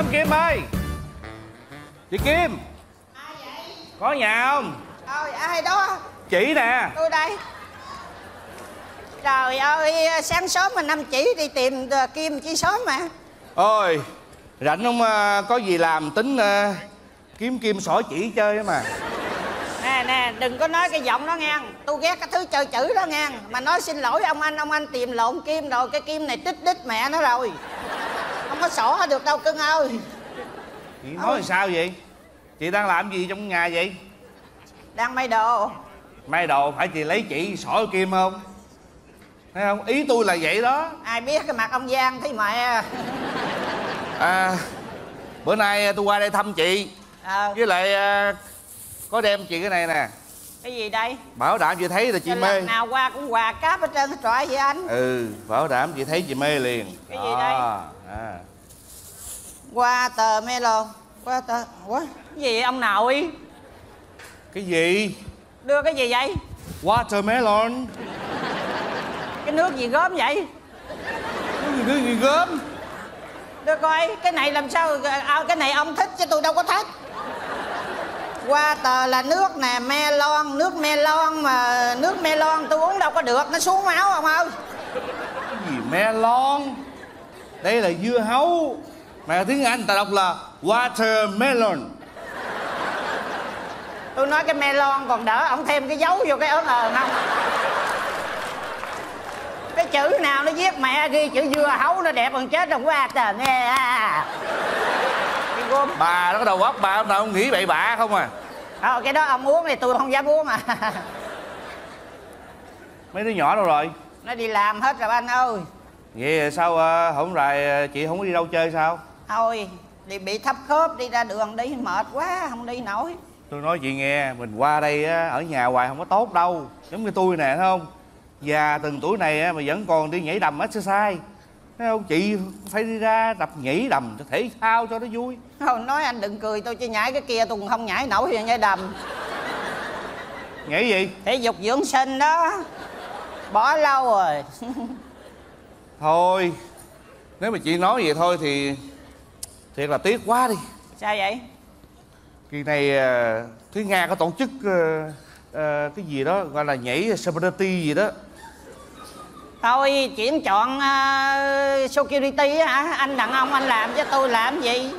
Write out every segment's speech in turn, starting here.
Kim ơi. Chị Kim. Ai vậy? Có nhà không? Ai đó? Chị nè. Tôi đây. Trời ơi, sáng sớm mà năm chỉ đi tìm Kim chi sớm mà. Ôi, rảnh không, có gì làm tính kiếm Kim xỏ chỉ chơi mà. Nè, đừng có nói cái giọng đó nghe. Tôi ghét cái thứ chơi chữ đó nghe. Mà nói xin lỗi ông anh tìm lộn Kim rồi. Cái Kim này trích đít mẹ nó rồi. Không có xỏ được đâu cưng ơi. Chị nói sao vậy? Chị đang làm gì trong nhà vậy? Đang may đồ. May đồ phải chị lấy chỉ xỏ Kim không? Thấy không? Ý tôi là vậy đó. Ai biết cái mặt ông Giang thấy mẹ. Bữa nay tôi qua đây thăm chị. Với lại có đem chị cái này nè. Cái gì đây? Bảo đảm chị thấy là chị mê. Lần nào qua cũng quà cáp hết trơn hết trọi vậy anh. Bảo đảm chị thấy chị mê liền. Cái gì đây? Qua tờ melon. Qua tờ... Ủa? Cái gì vậy ông nội? Cái gì? Đưa cái gì vậy? Watermelon. Cái nước gì gớm vậy? Nước gì gớm? Đưa coi, cái này làm sao... cái này ông thích chứ tôi đâu có thích. Water là nước nè, melon, nước melon mà nước melon tôi uống đâu có được, nó xuống máu ông ơi. Cái gì melon? Đây là dưa hấu. Mà tiếng Anh ta đọc là watermelon. Tôi nói cái melon còn đỡ, ông thêm cái dấu vô cái ớn không. Cái chữ nào nó viết mẹ ghi chữ dưa hấu nó đẹp còn chết rồi. Water nghe bà nó có đầu óc bà ông nào không nghĩ bậy bạ không à. Cái đó ông uống thì tôi không dám uống à. Mấy đứa nhỏ đâu rồi? Nó đi làm hết rồi anh ơi. Vậy sao hổng rày chị không có đi đâu chơi sao? Thôi đi bị thấp khớp, đi ra đường đi mệt quá không đi nổi. Tôi nói chị nghe, mình qua đây ở nhà hoài không có tốt đâu. Giống như tôi nè thấy không? Già từng tuổi này mà vẫn còn đi nhảy đầm exercise. Thấy không? Chị phải đi ra tập nhảy đầm cho thể thao cho nó vui. Không, nói anh đừng cười tôi chứ nhảy cái kia tôi cũng không nhảy nổi thì nhảy đầm. Nhảy gì? Thể dục dưỡng sinh đó. Bỏ lâu rồi. Thôi, nếu mà chị nói vậy thôi thì thiệt là tiếc quá đi. Sao vậy? Kỳ này Thúy Nga có tổ chức cái gì đó gọi là nhảy celebrity gì đó. Thôi chuyển chọn security hả? Anh đàn ông anh làm chứ tôi làm gì?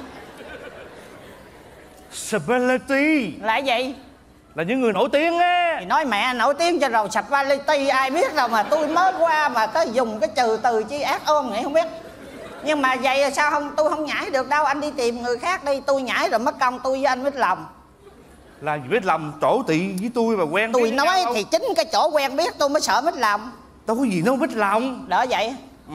Celebrity là gì? Là những người nổi tiếng á. Thì nói mẹ nổi tiếng cho rồi celebrity ai biết đâu mà tôi mới qua mà tới dùng cái trừ từ chi ác ôn vậy không biết. Nhưng mà vậy sao không tôi không nhảy được đâu, anh đi tìm người khác đi, tôi nhảy rồi mất công tôi với anh Mít Lòng. Là gì Mít Lòng chỗ tị với tôi mà quen tôi nói thì chính cái chỗ quen biết tôi mới sợ Mít Lòng. Đâu có gì đâu Mít Lòng. Đỡ vậy.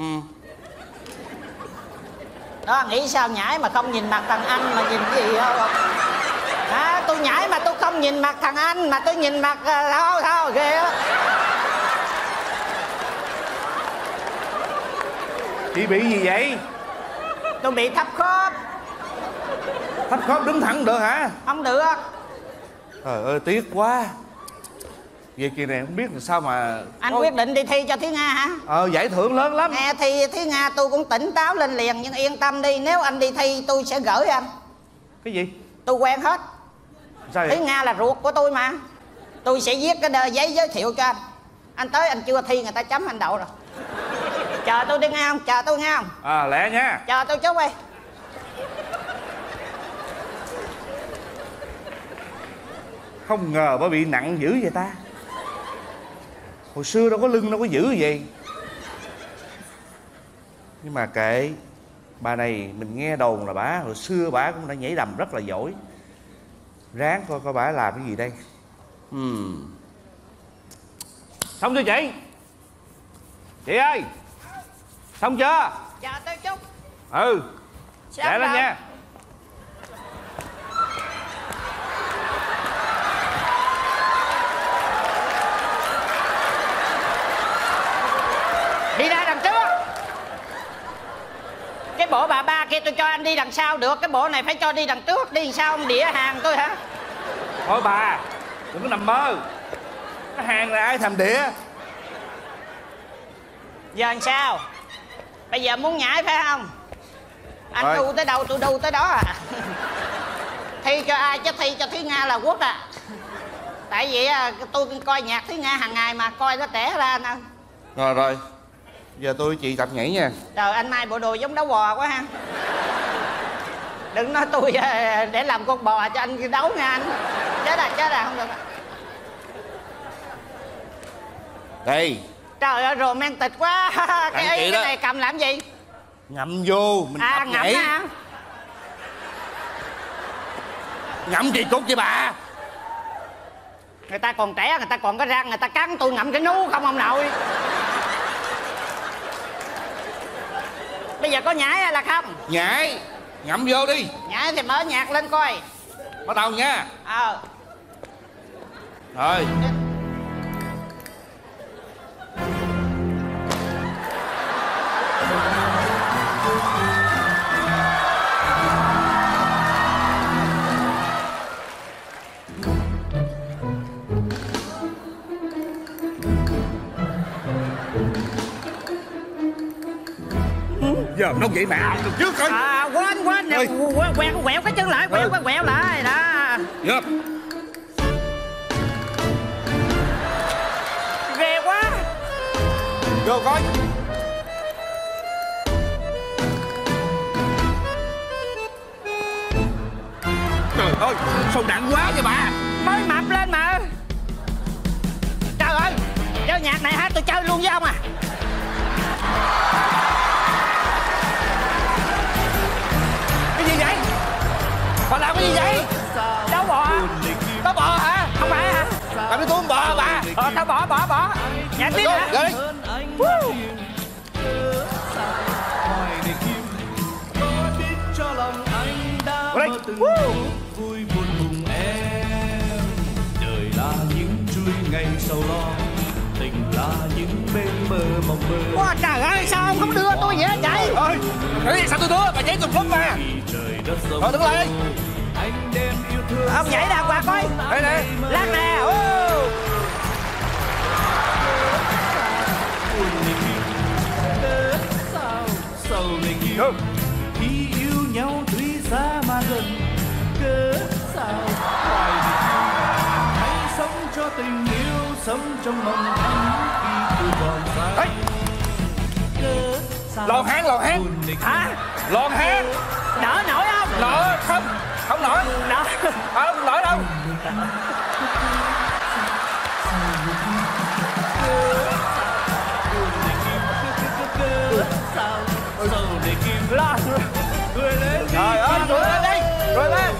Đó nghĩ sao nhảy mà không nhìn mặt thằng anh mà nhìn cái gì không? Tôi nhảy mà tôi không nhìn mặt thằng anh mà tôi nhìn mặt thôi kìa. Chị bị gì vậy? Tôi bị thấp khớp. Thấp khớp đứng thẳng được hả? Không được. Trời ơi tiếc quá. Về kỳ này không biết là sao mà anh quyết định đi thi cho Thúy Nga hả? Giải thưởng lớn lắm. Nghe thi Thúy Nga tôi cũng tỉnh táo lên liền. Nhưng yên tâm đi, nếu anh đi thi tôi sẽ gửi anh. Cái gì? Tôi quen hết. Sao vậy? Thúy Nga là ruột của tôi mà. Tôi sẽ viết cái giấy giới thiệu cho anh. Anh tới anh chưa thi người ta chấm anh đậu rồi. Chờ tôi đi nghe không? Chờ tôi nghe không? Lẹ nha. Chờ tôi chút đi. Không ngờ bà bị nặng dữ vậy ta. Hồi xưa đâu có lưng đâu có dữ vậy. Nhưng mà kệ. Bà này mình nghe đồn là bà hồi xưa bà cũng đã nhảy đầm rất là giỏi. Ráng coi bà làm cái gì đây. Xong chưa chị? Chị ơi. Xong chưa? Chờ tôi chút. Để lên nha. Đi ra đằng trước. Cái bộ bà ba kia tôi cho anh đi đằng sau được. Cái bộ này phải cho đi đằng trước. Đi đằng sau ông đĩa hàng tôi hả? Thôi bà đừng có nằm mơ. Cái hàng này ai thèm đĩa. Giờ làm sao? Bây giờ muốn nhảy phải không? Anh Rồi. đu tới đâu tôi đu tới đó à. Thi cho ai chứ thi cho Thúy Nga là quốc à. Tại vì tôi coi nhạc Thúy Nga hàng ngày mà coi nó trẻ ra nè. Rồi rồi, giờ tôi chị tập nhảy nha. Trời, anh Mai bộ đồ giống đấu bò quá ha. Đừng nói tôi để làm con bò cho anh đấu nha anh. Chết à, không được. Đây. Trời ơi, romantic quá. Cái này cầm làm gì? Ngậm vô, mình tập ngậm nhảy. hả? Ngậm kỳ cục vậy bà. Người ta còn trẻ, người ta còn có răng, người ta cắn tôi ngậm cái nú không ông nội. Bây giờ có nhảy hay là không? Nhảy, ngậm vô đi. Nhảy thì mở nhạc lên coi. Bắt đầu nha. Rồi. Giờ nó vậy mẹ được trước coi. Quẹo cái chân lại, quẹo lại đó. Dạ. Ghê quá. Vô coi. Trời ơi, sao nặng quá vậy bà? Mới mập lên mà. Trời ơi, chơi nhạc này hả? Tôi chơi luôn với ông à. Cái gì vậy? Bà làm cái gì vậy? Đấu bò. Có bò hả? Không phải hả? Làm cái tôi không bò bà. Tao bỏ. Nhảy tiếp hả? Rồi. Đây. Vui buồn cùng em. Đời là những chuỗi ngày sầu lo, tình là những bên mơ mộng mơ. Ôi trời ơi, sao ông không đưa tôi vậy chạy? Ơi, sao tôi đưa? Bà nhảy tùm lum mà. Trời đất rộng Thôi đứng lại đi. anh đem yêu thương. Ông nhảy đàng hoàng coi. Đây nè. Lát nè. Sầu này kia khi yêu nhau tuy xa mà gần, cớ sao hoài hãy sống cho tình yêu sống trong mong anh khi tôi còn xa. Cớ sao Lòn hang. Hả? Lòn hang. Đỡ nổi không? Nổi không nổi. Đỡ. Không nổi đâu. sầu này kia Lo. cười lên đi. Trời ơi, cười lên đi. Cười lên.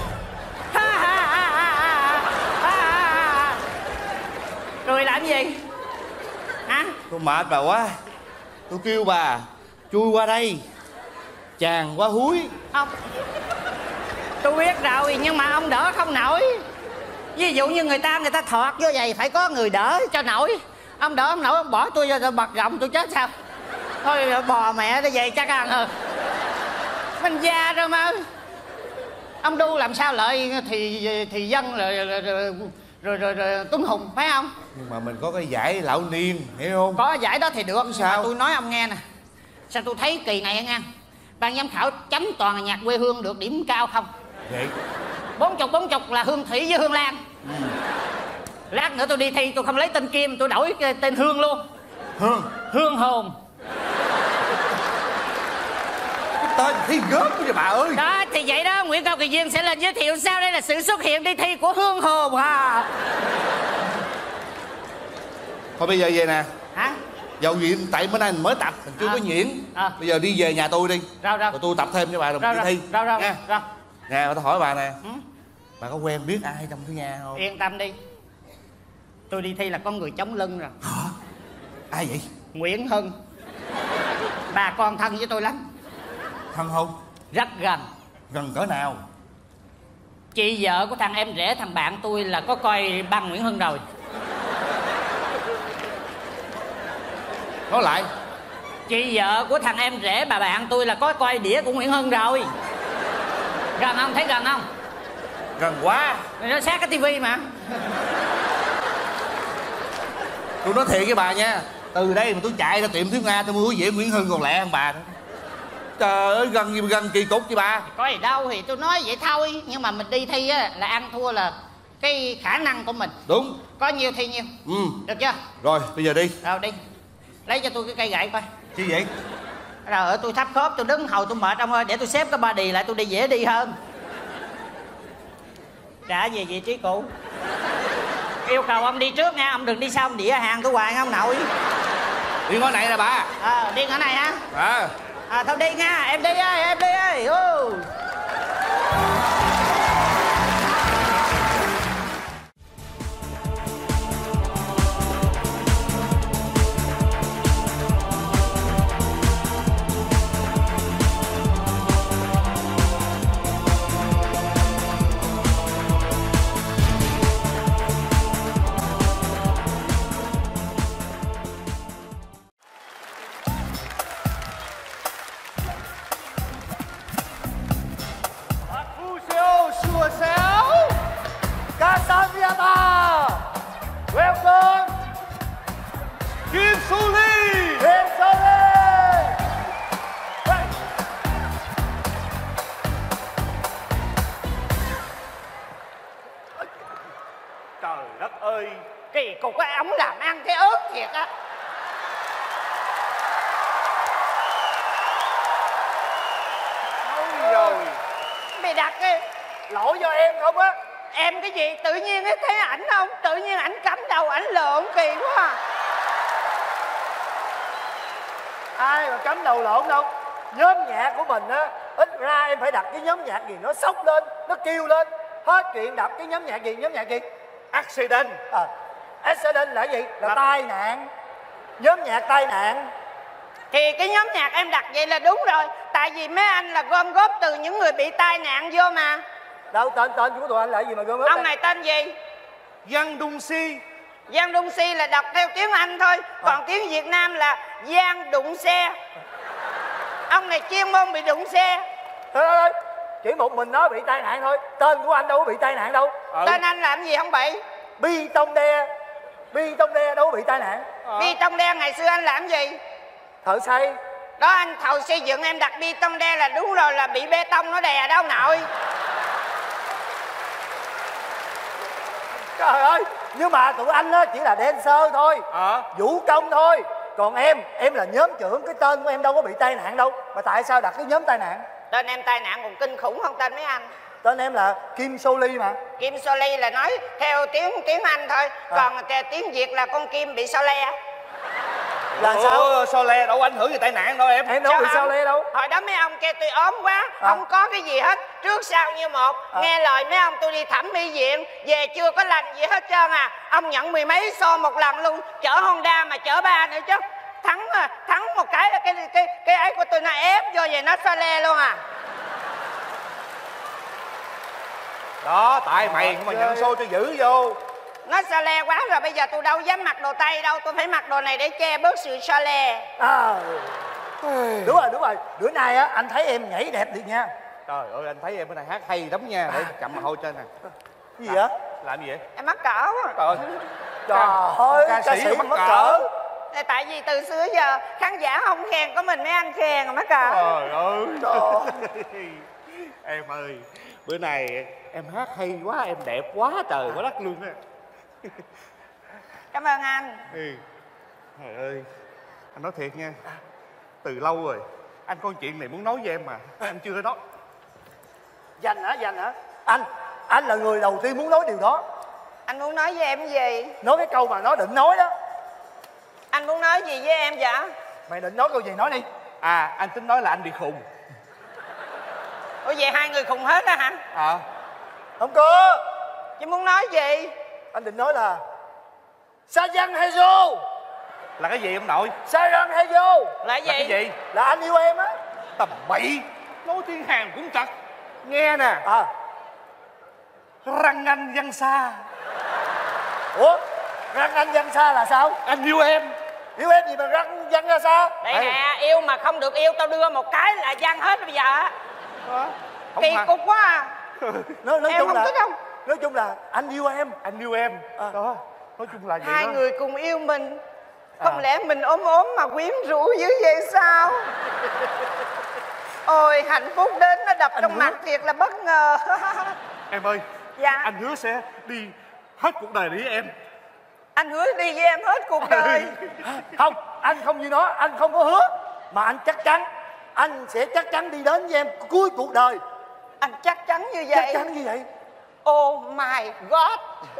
Cười làm gì? Hả? Tôi mệt bà quá. Tôi kêu bà chui qua đây. Chàng quá húi. Ông, tôi biết rồi nhưng mà ông đỡ không nổi. Ví dụ như người ta thọt vô vậy phải có người đỡ cho nổi. Ông đỡ không nổi, ông bỏ tôi ra bật gọng tôi chết sao? Thôi bò mẹ nó vậy chắc ăn hơn. Mình già rồi mà. Ông đu làm sao lợi thì dân rồi Tuấn Hùng phải không? Nhưng mà mình có cái giải lão niên, hiểu không? Có giải đó thì được. Sao? Mà tôi nói ông nghe nè. Sao tôi thấy kỳ này nghe. Ban giám khảo chấm toàn là nhạc quê hương được điểm cao không? Vậy 40 là Hương Thủy với Hương Lan. Lát nữa tôi đi thi tôi không lấy tên Kim, tôi đổi cái tên Hương luôn. Hương hồn. tên thi gớm vậy bà ơi. Đó thì vậy đó, Nguyễn Cao Kỳ Duyên sẽ lên giới thiệu sau đây là sự xuất hiện đi thi của Hương hồn ha. Thôi bây giờ về nè. Hả? Dầu gì tại bữa nay mình mới tập, mình chưa có diễn. Bây giờ đi về nhà tôi đi. Rồi. Rồi tôi tập thêm cho bà rồi mình đi thi. Rồi. Nè, tôi hỏi bà nè. Bà có quen biết ai trong cái nhà không? Yên tâm đi. Tôi đi thi là có người chống lưng rồi. Hả? Ai vậy? Nguyễn Hưng. Bà con thân với tôi lắm. Thân không? Rất gần. Gần cỡ nào? Chị vợ của thằng em rể thằng bạn tôi là có coi băng Nguyễn Hưng rồi. Nói lại. Chị vợ của thằng em rể bà bạn tôi là có coi đĩa của Nguyễn Hưng rồi. Gần không? Thấy gần không? Gần quá. Nó sát cái tivi mà. Tôi nói thiệt với bà nha, từ đây mà tôi chạy ra tiệm Thúy Nga tôi mua dĩa Nguyễn Hưng còn lẹ hơn bà nữa. Trời ơi, gần kỳ cục chị bà. Có gì đâu thì tôi nói vậy thôi. Nhưng mà mình đi thi á là ăn thua là cái khả năng của mình. Đúng. Có nhiêu thì nhiêu. Được chưa? Rồi bây giờ đi. Rồi đi. Lấy cho tôi cái cây gậy coi. Chi vậy? Rồi tôi thắp khớp, tôi đứng hầu tôi mệt ông ơi. Để tôi xếp cái body lại tôi đi dễ đi hơn. Trả về vị trí cũ. Yêu cầu ông đi trước nha, ông đừng đi sau ông đĩa hàng tôi hoài nha ông nội. Đi ngõ này nè bà. Đi ngõ này hả? Thôi đi nha, em đi ơi, em đi ơi. Welcome, Kim Soli. Kim Soli. Trời đất ơi, Kỳ cục cái ống làm ăn cái ớt thiệt á. Thôi rồi. Mày đặt cái Lỗi do em không á. em cái gì tự nhiên thấy ảnh không, tự nhiên ảnh cắm đầu ảnh lượn kỳ quá à. Ai mà cắm đầu lộn đâu. Nhóm nhạc của mình á, ít ra em phải đặt cái nhóm nhạc gì nó sốc lên, nó kêu lên. Hết chuyện đặt cái nhóm nhạc gì? Nhóm nhạc gì? Accident. Accident là gì? Là tai nạn. Nhóm nhạc tai nạn. Thì cái nhóm nhạc em đặt vậy là đúng rồi. Tại vì mấy anh là gom góp từ những người bị tai nạn vô mà. Đâu, tên của tụi anh là gì mà gom góp? Ông này tên gì? Giang Đung Si. Giang Đung Si là đọc theo tiếng Anh thôi. Còn tiếng Việt Nam là Giang Đụng Xe. Ông này chuyên môn bị đụng xe. Thôi, chỉ một mình nó bị tai nạn thôi. Tên của anh đâu có bị tai nạn đâu. Tên anh làm gì không bị? Bi Tông Đe. Bi Tông Đe đâu có bị tai nạn. Bi Tông Đe ngày xưa anh làm gì? Thợ xây. Đó, anh thầu xây dựng em đặt Bi Tông Đe là đúng rồi, là bị bê tông nó đè đó ông nội. Trời ơi, nhưng mà tụi anh á chỉ là dancer thôi, vũ công thôi. Còn em là nhóm trưởng, cái tên của em đâu có bị tai nạn đâu. Mà tại sao đặt cái nhóm tai nạn? Tên em tai nạn còn kinh khủng hơn tên mấy anh. Tên em là Kim Soli mà. Kim Soli là nói theo tiếng Anh thôi. Còn tiếng Việt là con Kim bị so le. Là sao? So le đâu ảnh hưởng gì tai nạn đâu em. Em đâu bị sao le đâu. Hồi đó mấy ông kêu tôi ốm quá, không có cái gì hết, trước sau như một. Nghe lời mấy ông tôi đi thẩm mỹ viện, về chưa có lành gì hết trơn à. Ông nhận mười mấy xô một lần luôn, chở Honda mà chở ba nữa chứ. Thắng một cái là cái ấy của tôi nó ép vô về nó so le luôn à. Đó, tại mày mà nhận xô cho giữ vô. Nó so le quá rồi, bây giờ tôi đâu dám mặc đồ Tây đâu, tôi phải mặc đồ này để che bớt sự so le. Đúng rồi, bữa nay á anh thấy em nhảy đẹp thiệt nha. Trời ơi, anh thấy em bữa nay hát hay lắm nha. Để cầm mà hôi trên nè. Cái gì vậy? Làm gì vậy? Em mắc cỡ quá. Trời ơi, ca sĩ mắc cỡ. Tại vì từ xưa giờ khán giả không khen, có mình mấy anh khen rồi mắc cỡ. Trời ơi. Em ơi, bữa nay em hát hay quá, em đẹp quá trời quá đất luôn á. Cảm ơn anh. Trời ơi, anh nói thiệt nha, từ lâu rồi anh có chuyện này muốn nói với em mà anh chưa nói. Dành hả? Anh là người đầu tiên muốn nói điều đó. Anh muốn nói với em cái gì? Nói cái câu mà nó định nói đó. Anh muốn nói gì với em vậy? Mày định nói câu gì nói đi. Anh tính nói là anh bị khùng. Ủa vậy hai người khùng hết á hả? Không có. Chứ muốn nói gì? Anh định nói là Sajang Hejo. Là cái gì ông nội? Sajang Hejo Là gì? Là cái gì? là anh yêu em á. Tầm bậy. Nói tiếng Hàn cũng trật. Nghe nè. Răng anh văn xa. Ủa? Răng anh văn xa là sao? Anh yêu em. Yêu em gì mà răng văn ra xa? Đây nè, yêu mà không được yêu tao đưa một cái là văng hết bây giờ á. Kỳ cục quá à. Nói em chung không là thích không? Nói chung là anh yêu em. Anh yêu em. Đó. Nói chung là vậy hai đó. người cùng yêu mình. Không lẽ mình ốm mà quyến rũ dữ vậy sao? Ôi hạnh phúc đến nó đập trong mặt thiệt là bất ngờ. Em ơi. Dạ. Anh hứa sẽ đi hết cuộc đời với em. Anh hứa đi với em hết cuộc đời. Không, anh không như nó, anh không có hứa. Mà anh chắc chắn, anh sẽ chắc chắn đi đến với em cuối cuộc đời. Anh chắc chắn như vậy? Chắc chắn như vậy. Oh my God.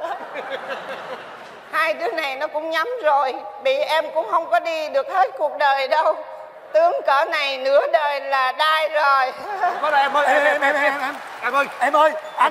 Hai đứa này nó cũng nhắm rồi. Bị em cũng không có đi được hết cuộc đời đâu. Tướng cỡ này nửa đời là đai rồi. Có đây em ơi. Em ơi,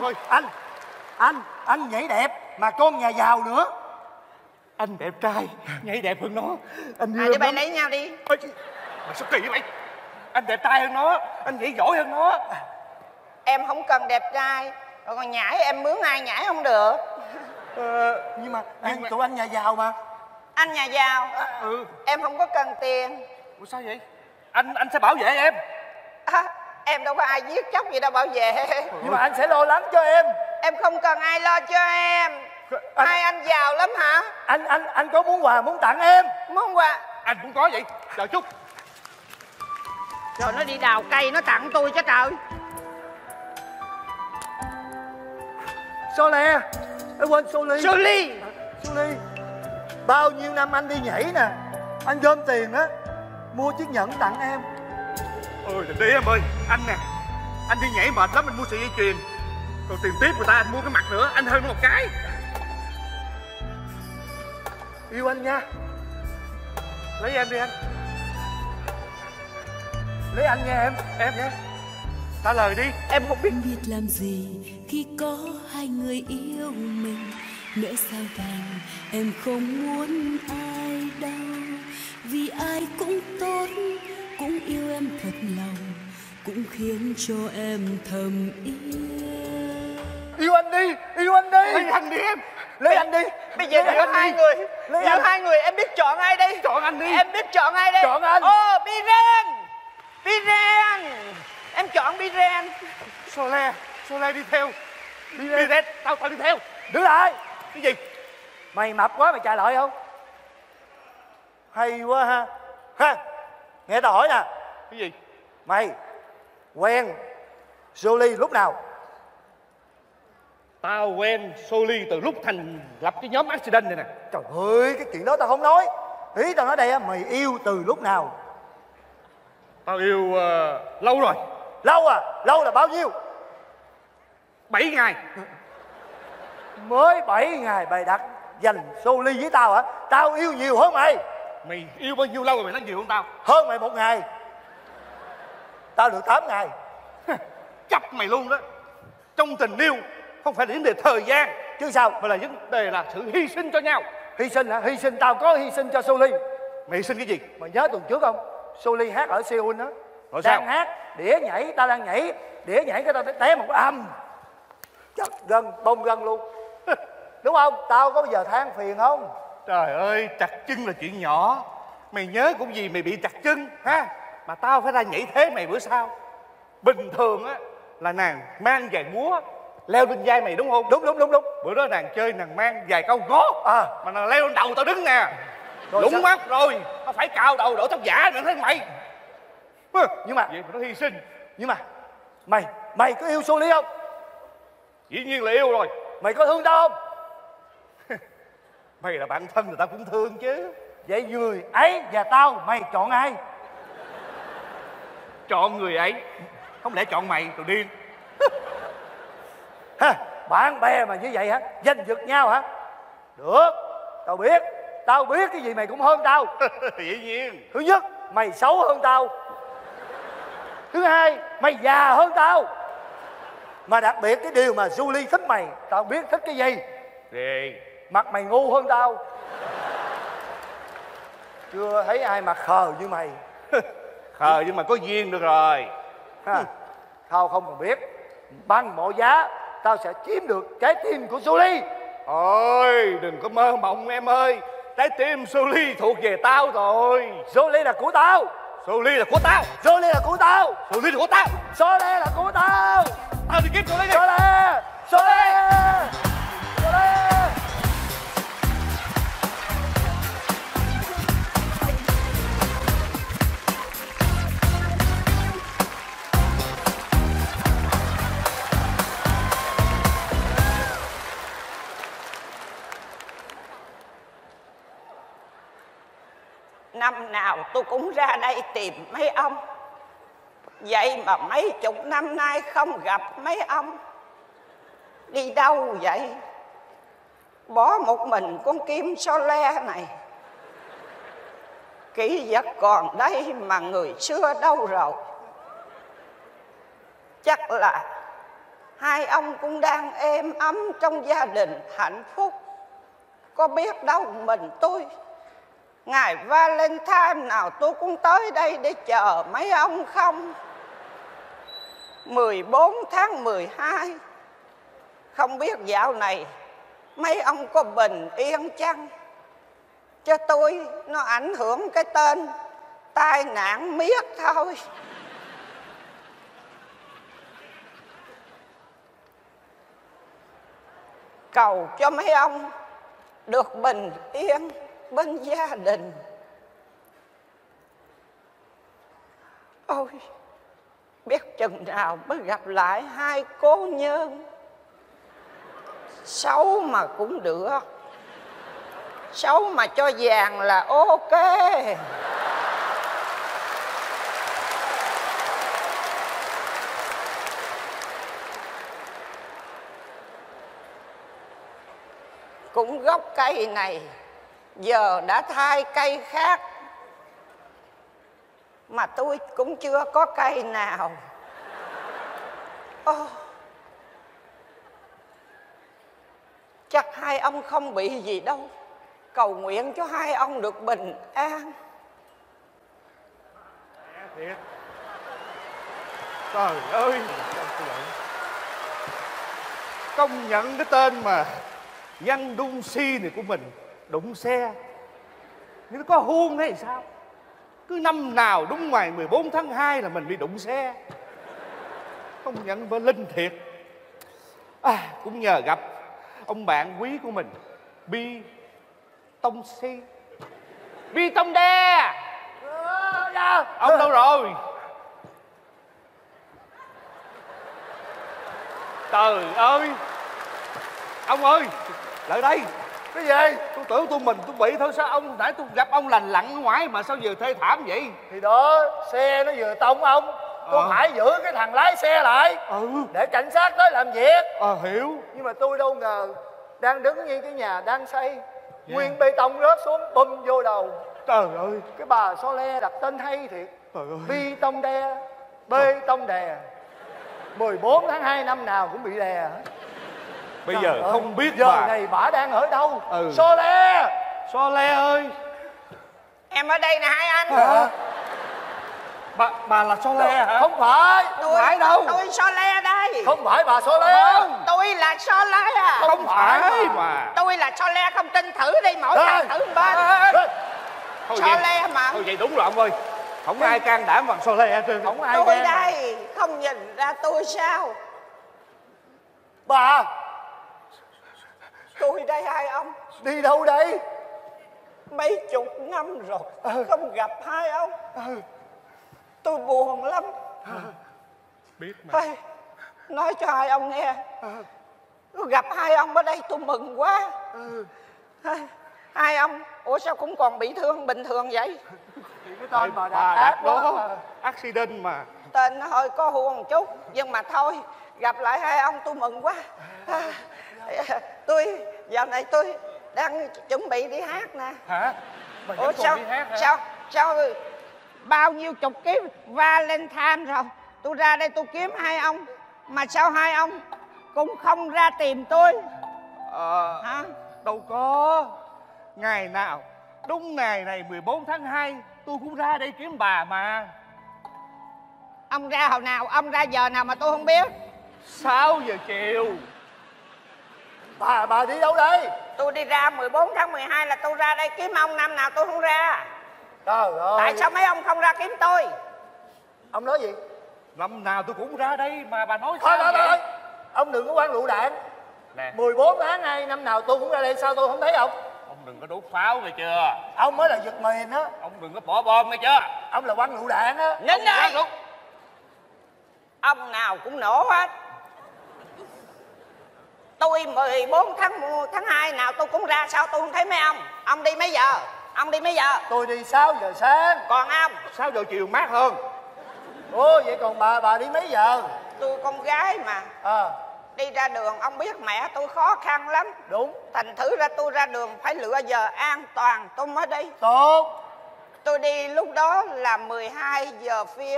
anh nhảy đẹp mà con nhà giàu nữa. Anh đẹp trai, nhảy đẹp hơn nó. Anh Hai đứa bay lấy nhau đi. Ôi, mày sao kỳ vậy? Anh đẹp trai hơn nó, anh nhảy giỏi hơn nó. Em không cần đẹp trai. Rồi còn nhảy em mướn ai nhảy không được. Nhưng mà tụi anh nhà giàu mà. Anh nhà giàu. Em không có cần tiền. Ủa sao vậy? Anh sẽ bảo vệ em. Em đâu có ai giết chóc gì đâu bảo vệ. Nhưng mà anh sẽ lo lắng cho em. Em không cần ai lo cho em. Hai anh giàu lắm hả? Anh có muốn quà muốn tặng em. Món quà Anh cũng có vậy. Chờ chút. rồi nó đi đào cây nó tặng tôi chứ trời. Sole, em quên Soli. Soli. Bao nhiêu năm anh đi nhảy nè, anh gom tiền á mua chiếc nhẫn tặng em. Ôi đừng đi em ơi. Anh nè, anh đi nhảy mệt lắm, anh mua sợi dây chuyền. Còn tiền tiếp người ta anh mua cái mặt nữa, anh hơn nó một cái. Yêu anh nha. Lấy em đi anh. Lấy anh nha em nha. Trả lời đi. Em không biết biết làm gì khi có hai người yêu mình. Nỡ sao đành em không muốn ai đâu. Vì ai cũng tốt, cũng yêu em thật lòng, cũng khiến cho em thầm yêu. Yêu anh đi. Lấy anh đi em. Lấy anh đi. bây giờ giữa hai người. Giữa hai người em biết chọn ai đi. Chọn anh đi. Em biết chọn ai đây? Chọn anh. Biren. Em chọn Biren. Sole đi theo. Biren, tao đi theo. Đứng lại. Cái gì? Mày mập quá mày chạy lại không? Hay quá ha. Nghe tao hỏi nè. Cái gì? Mày quen Jolie lúc nào? Tao quen Soli từ lúc thành lập cái nhóm accident này nè. Trời ơi, cái chuyện đó tao không nói. Ý tao nói đây á, mày yêu từ lúc nào? Tao yêu lâu rồi. Lâu à? Lâu là bao nhiêu? 7 ngày. Mới 7 ngày mày đặt dành Jolie với tao hả? Tao yêu nhiều hơn mày. Mày yêu bao nhiêu lâu rồi mày nói nhiều hơn tao? Hơn mày 1 ngày. Tao được 8 ngày. Chấp mày luôn đó. Trong tình yêu không phải là vấn đề thời gian Chứ sao? mà là vấn đề là sự hy sinh cho nhau. Hy sinh hả? Hy sinh, tao có hy sinh cho Jolie. Mày hy sinh cái gì? Mày nhớ tuần trước không? Jolie hát ở Seoul đó. Rồi đang sao? hát, đĩa nhảy, tao đang nhảy. Đĩa nhảy cái tao té một âm. Chật gân, bông gân luôn. Đúng không? Tao có bao giờ than phiền không? Trời ơi, chặt chân là chuyện nhỏ. Mày nhớ cũng gì mày bị chặt chân ha. Mà tao phải ra nhảy thế mày bữa sau. Bình thường á là nàng mang giày múa leo lên vai mày đúng không? Đúng. Bữa đó nàng chơi nàng mang giày cao gót mà nàng leo lên đầu tao đứng nè. Rồi Lúng sao? mắt rồi. Tao phải cạo đầu đổ tóc giả nữa thấy mày. Nhưng mà vậy mà nó hy sinh. Nhưng mà Mày có yêu Jolie không? Dĩ nhiên là yêu rồi. Mày có thương tao không? Mày là bạn thân thì tao cũng thương chứ. Vậy người ấy và tao mày chọn ai? Chọn người ấy. Không lẽ chọn mày tụi điên. Ha, bạn bè mà như vậy hả? Giành giật nhau hả? Được, tao biết cái gì mày cũng hơn tao. Dĩ nhiên. Thứ nhất, mày xấu hơn tao. Thứ hai, mày già hơn tao. Mà đặc biệt cái điều mà Jolie thích mày, tao biết thích cái gì. Gì? Mặt mày ngu hơn tao. Chưa thấy ai mặt khờ như mày. Khờ nhưng mà có duyên được rồi. Ha, tao không cần biết. Bằng mọi giá tao sẽ chiếm được trái tim của Jolie. Ôi đừng có mơ mộng em ơi. Trái tim Jolie thuộc về tao rồi. Jolie là của tao. Jolie là của tao. Jolie là của tao. Jolie là của tao. Jolie là của tao. Tao đi kiếm Jolie đi. Jolie. năm nào tôi cũng ra đây tìm mấy ông. Vậy mà mấy chục năm nay không gặp mấy ông. Đi đâu vậy? Bỏ một mình con Kim So Le này. Kỷ vật còn đây mà người xưa đâu rồi? Chắc là hai ông cũng đang êm ấm trong gia đình hạnh phúc. Có biết đâu mình tôi, ngày Valentine nào tôi cũng tới đây để chờ mấy ông không? 14 tháng 12, không biết dạo này mấy ông có bình yên chăng? Cho tôi nó ảnh hưởng cái tên tai nạn miết thôi. Cầu cho mấy ông được bình yên bên gia đình. Ôi, biết chừng nào mới gặp lại hai cô nhân. Xấu mà cũng được, xấu mà cho vàng là ok. Cũng gốc cây này giờ đã thay cây khác, mà tôi cũng chưa có cây nào. Chắc hai ông không bị gì đâu. Cầu nguyện cho hai ông được bình an. Thiệt. Trời ơi, công nhận cái tên mà Văn Đung Si này của mình đụng xe nhưng nó có huông hay sao? Cứ năm nào đúng ngoài 14 tháng 2 là mình bị đụng xe. Công nhận vợ Linh thiệt. Cũng nhờ gặp ông bạn quý của mình Bi Tông Si, Bi Tông Đe. Ông đâu rồi? Trời ơi, ông ơi, lại đây. Cái gì? Tôi tưởng tôi bị thôi. Sao ông nãy tôi gặp ông lành lặn ngoài mà sao giờ thê thảm vậy? Thì đó, xe nó vừa tông ông, tôi phải giữ cái thằng lái xe lại để cảnh sát tới làm việc. Hiểu. Nhưng mà tôi đâu ngờ đang đứng như cái nhà đang xây, nguyên bê tông rớt xuống bùm vô đầu. Trời ơi, cái bà So Le đặt tên hay thiệt. Trời ơi. Bi Tông Đe, bê tông đè, 14 tháng 2 năm nào cũng bị đè. Bây giờ không biết giờ bà này bà đang ở đâu? So Le, So Le ơi. Em ở đây nè hai anh. Bà là So Le hả? Không phải. Tôi, phải đâu. Tôi So Le đây. Không phải bà So Le. Tôi là So Le à. Không phải mà. Tôi là So Le, không tin thử đi, mỗi thằng thử một bên. Thôi So Le mà. Thôi vậy đúng rồi ông ơi. Không ai can đảm bằng So Le hết trơn. Không ai Tôi nghe đây, không nhìn ra tôi sao? Bà Tôi đây hai ông. đi đâu đây? Mấy chục năm rồi không gặp hai ông. Tôi buồn lắm. Biết mà. Nói cho hai ông nghe, gặp hai ông ở đây tôi mừng quá. Hai ông, ủa sao cũng còn bị thương bình thường vậy? Cái tên bà Đạt đó, accident mà. Tên nó hơi có huông một chút, nhưng mà thôi, gặp lại hai ông tôi mừng quá. Dạo này tôi đang chuẩn bị đi hát nè. Hả? Bà Ủa vẫn còn sao, đi hát hả? sao bao nhiêu chục kiếp Valentine rồi tôi ra đây tôi kiếm hai ông, mà sao hai ông cũng không ra tìm tôi? Hả? Đâu có. Ngày nào đúng ngày này 14 tháng 2 tôi cũng ra đây kiếm bà mà. Ông ra hồi nào, ông ra giờ nào mà tôi không biết? 6 giờ chiều. Bà đi đâu đây? Tôi đi ra 14 tháng 12 là tôi ra đây kiếm ông, năm nào tôi không ra. Trời ơi. Tại sao mấy ông không ra kiếm tôi? Ông nói gì? Năm nào tôi cũng ra đây mà bà nói Thôi sao vậy? thôi. Ông đừng có quăng lựu đạn Nè, 14 tháng 2 năm nào tôi cũng ra đây, sao tôi không thấy ông? ông đừng có đốt pháo nghe chưa? Ông mới là giật mìn á. Ông đừng có bỏ bom nghe chưa? Ông là quăng lựu đạn á. Nín đi. Ông nào cũng nổ hết. Tôi 14 tháng 2 nào tôi cũng ra, sao tôi không thấy mấy ông? Ông đi mấy giờ? Ông đi mấy giờ? Tôi đi 6 giờ sáng. Còn ông? 6 giờ chiều mát hơn. Ủa vậy còn bà đi mấy giờ? Tôi con gái mà. Đi ra đường ông biết mẹ tôi khó khăn lắm. Đúng. Thành thử ra tôi ra đường phải lựa giờ an toàn tôi mới đi. Tốt. Tôi đi lúc đó là 12 giờ phia.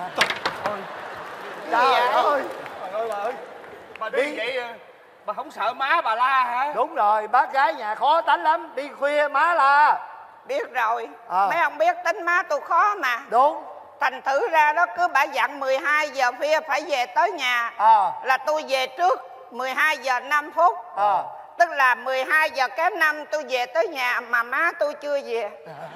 Trời ơi. Trời ơi bà ơi. Bà đi vậy bà không sợ má bà la hả? Đúng rồi, bác gái nhà khó tánh lắm. Đi khuya má la. Biết rồi. Mấy ông biết tính má tôi khó mà. Đúng. Thành thử ra đó cứ bà dặn 12 giờ phia phải về tới nhà. Là tôi về trước 12 giờ 5 phút. Tức là 12 giờ kém 5 tôi về tới nhà mà má tôi chưa về.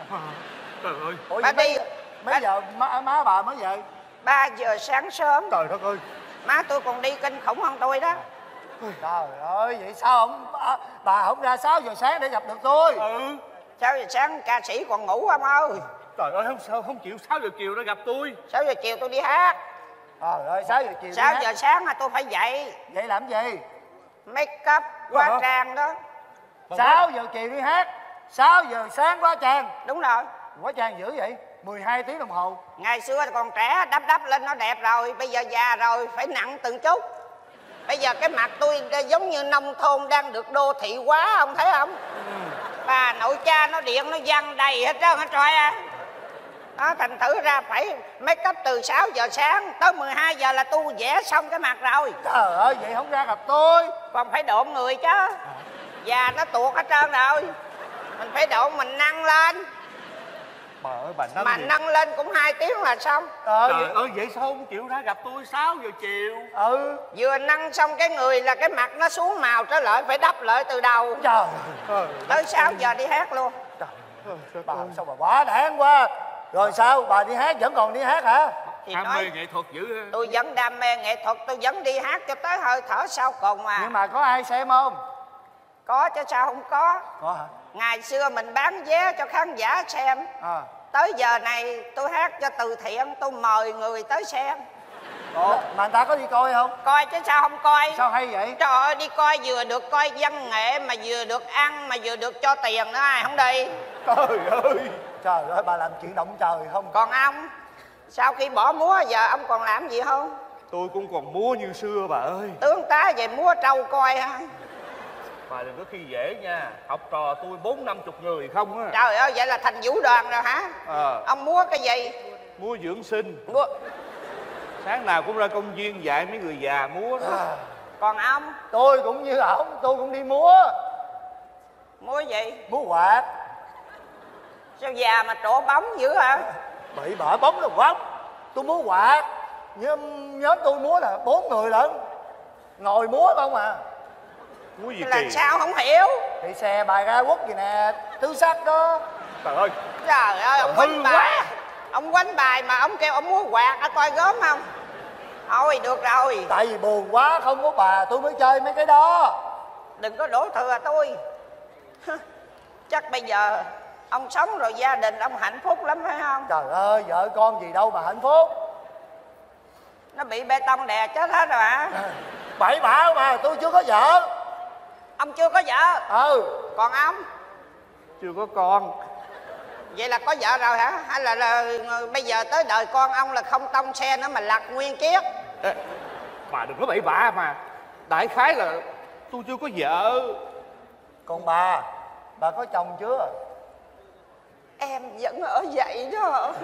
Trời ơi. Ủa, bà đi mấy giờ má bà mới về? 3 giờ sáng sớm. Trời đất ơi. Má tôi còn đi kinh khủng hơn tôi đó. Trời ơi, vậy sao bà không ra 6 giờ sáng để gặp được tôi? 6 giờ sáng ca sĩ còn ngủ ông ơi. Trời ơi, không chịu 6 giờ chiều để gặp tôi. 6 giờ chiều tôi đi hát. Trời ơi, 6 giờ chiều 6 giờ sáng là tôi phải dậy. Vậy làm gì? Make up, hóa trang đó. 6 giờ chiều đi hát, 6 giờ sáng hóa trang. Đúng rồi. Hóa trang dữ vậy? 12 tiếng đồng hồ. Ngày xưa còn trẻ đắp lên nó đẹp rồi. Bây giờ già rồi phải nặng từng chút. Bây giờ cái mặt tôi giống như nông thôn đang được đô thị hóa, ông thấy không? Bà nội cha nó điện nó văng đầy hết trơn hết trọi à. Đó, thành thử ra phải make up từ 6 giờ sáng tới 12 giờ là tôi vẽ xong cái mặt rồi. Trời ơi, vậy không ra gặp tôi. Còn phải độn người chứ. Già nó tuột hết trơn rồi. Mình phải độn mình nâng lên. Bà ơi, bà nâng mà gì? nâng lên cũng 2 tiếng là xong. Trời ơi, vậy sao không chịu ra gặp tôi 6 giờ chiều? Vừa nâng xong cái người là cái mặt nó xuống màu trở lại, phải đắp lại từ đầu. Trời tới 6 giờ đi hát luôn. Trời, bà sao bà quá đáng quá. Rồi sao, bà đi hát vẫn còn đi hát hả? Thì Đam nói mê nghệ thuật dữ ha. tôi vẫn đam mê nghệ thuật, tôi vẫn đi hát cho tới hơi thở sau cùng mà. Nhưng mà có ai xem không? Có chứ sao không có. Có hả? Ngày xưa mình bán vé cho khán giả xem. Tới giờ này tôi hát cho từ thiện, tôi mời người tới xem. Mà người ta có đi coi không? Coi chứ sao không coi. Sao hay vậy? Trời ơi, đi coi vừa được coi văn nghệ, mà vừa được ăn, mà vừa được cho tiền nữa, ai không đi. Trời ơi. Trời ơi, bà làm chuyện động trời không? Còn ông, sau khi bỏ múa giờ ông còn làm gì không? Tôi cũng còn múa như xưa bà ơi. Tướng tá về múa trâu coi ha. Bà đừng có khi dễ nha. Học trò tôi 40-50 người không á. Trời ơi, vậy là thành vũ đoàn rồi hả? Ông múa cái gì? Múa dưỡng sinh. Múa. Sáng nào cũng ra công viên dạy mấy người già múa đó. Còn ông? Tôi cũng như ổng, tôi cũng đi múa. Múa gì? Múa quạt. Sao già mà trổ bóng dữ hả? Bị bả bóng là quát. Tôi múa quạt. Nhóm tôi múa là 4 người lận. Ngồi múa không à. Múa gì là kỳ? sao không hiểu? Thì xe bài ra quốc gì nè, tứ sắc đó. Trời ơi. Trời ơi, ông quánh bài. Ông quánh bài mà ông kêu ông múa quạt, ở coi gớm không? Thôi được rồi. Tại vì buồn quá không có bà tôi mới chơi mấy cái đó. Đừng có đổ thừa tôi. Chắc bây giờ ông sống rồi gia đình ông hạnh phúc lắm phải không? Trời ơi, vợ con gì đâu mà hạnh phúc. Nó bị bê tông đè chết hết rồi hả? Bậy bạ mà, tôi chưa có vợ. Ông chưa có vợ? Còn ông? Chưa có con. Vậy là có vợ rồi hả? Hay là bây giờ tới đời con ông là không tông xe nữa mà lật nguyên kiết? Bà đừng có bậy bạ mà. Đại khái là tôi chưa có vợ. Còn bà có chồng chưa? Em vẫn ở vậy đó.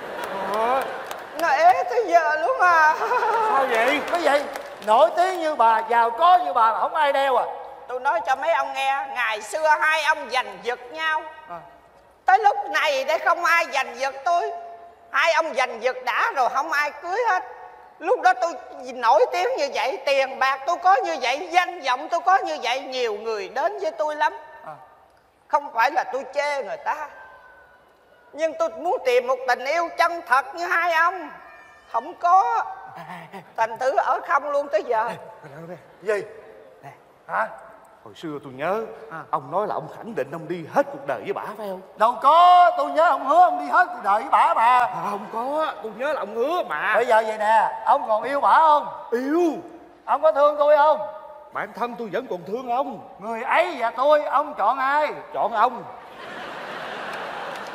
Nó ế tới giờ luôn à. Sao vậy? Cái gì? Nổi tiếng như bà, giàu có như bà mà không ai đeo à? Tôi nói cho mấy ông nghe, ngày xưa hai ông giành giật nhau. Tới lúc này để không ai giành giật tôi. Hai ông giành giật đã rồi không ai cưới hết. Lúc đó tôi nổi tiếng như vậy, tiền bạc tôi có như vậy, danh vọng tôi có như vậy, nhiều người đến với tôi lắm. Không phải là tôi chê người ta, nhưng tôi muốn tìm một tình yêu chân thật như hai ông. Không có. Thành thử ở không luôn tới giờ. Gì? Hả? Hồi xưa tôi nhớ ông nói là ông khẳng định ông đi hết cuộc đời với bả phải không? Đâu có, tôi nhớ ông hứa ông đi hết cuộc đời với bả mà. Không có, tôi nhớ là ông hứa mà. Bây giờ vậy nè, ông còn yêu bả không? Yêu. Ông có thương tôi không? Bản thân tôi vẫn còn thương ông. Người ấy và tôi, ông chọn ai? Chọn ông.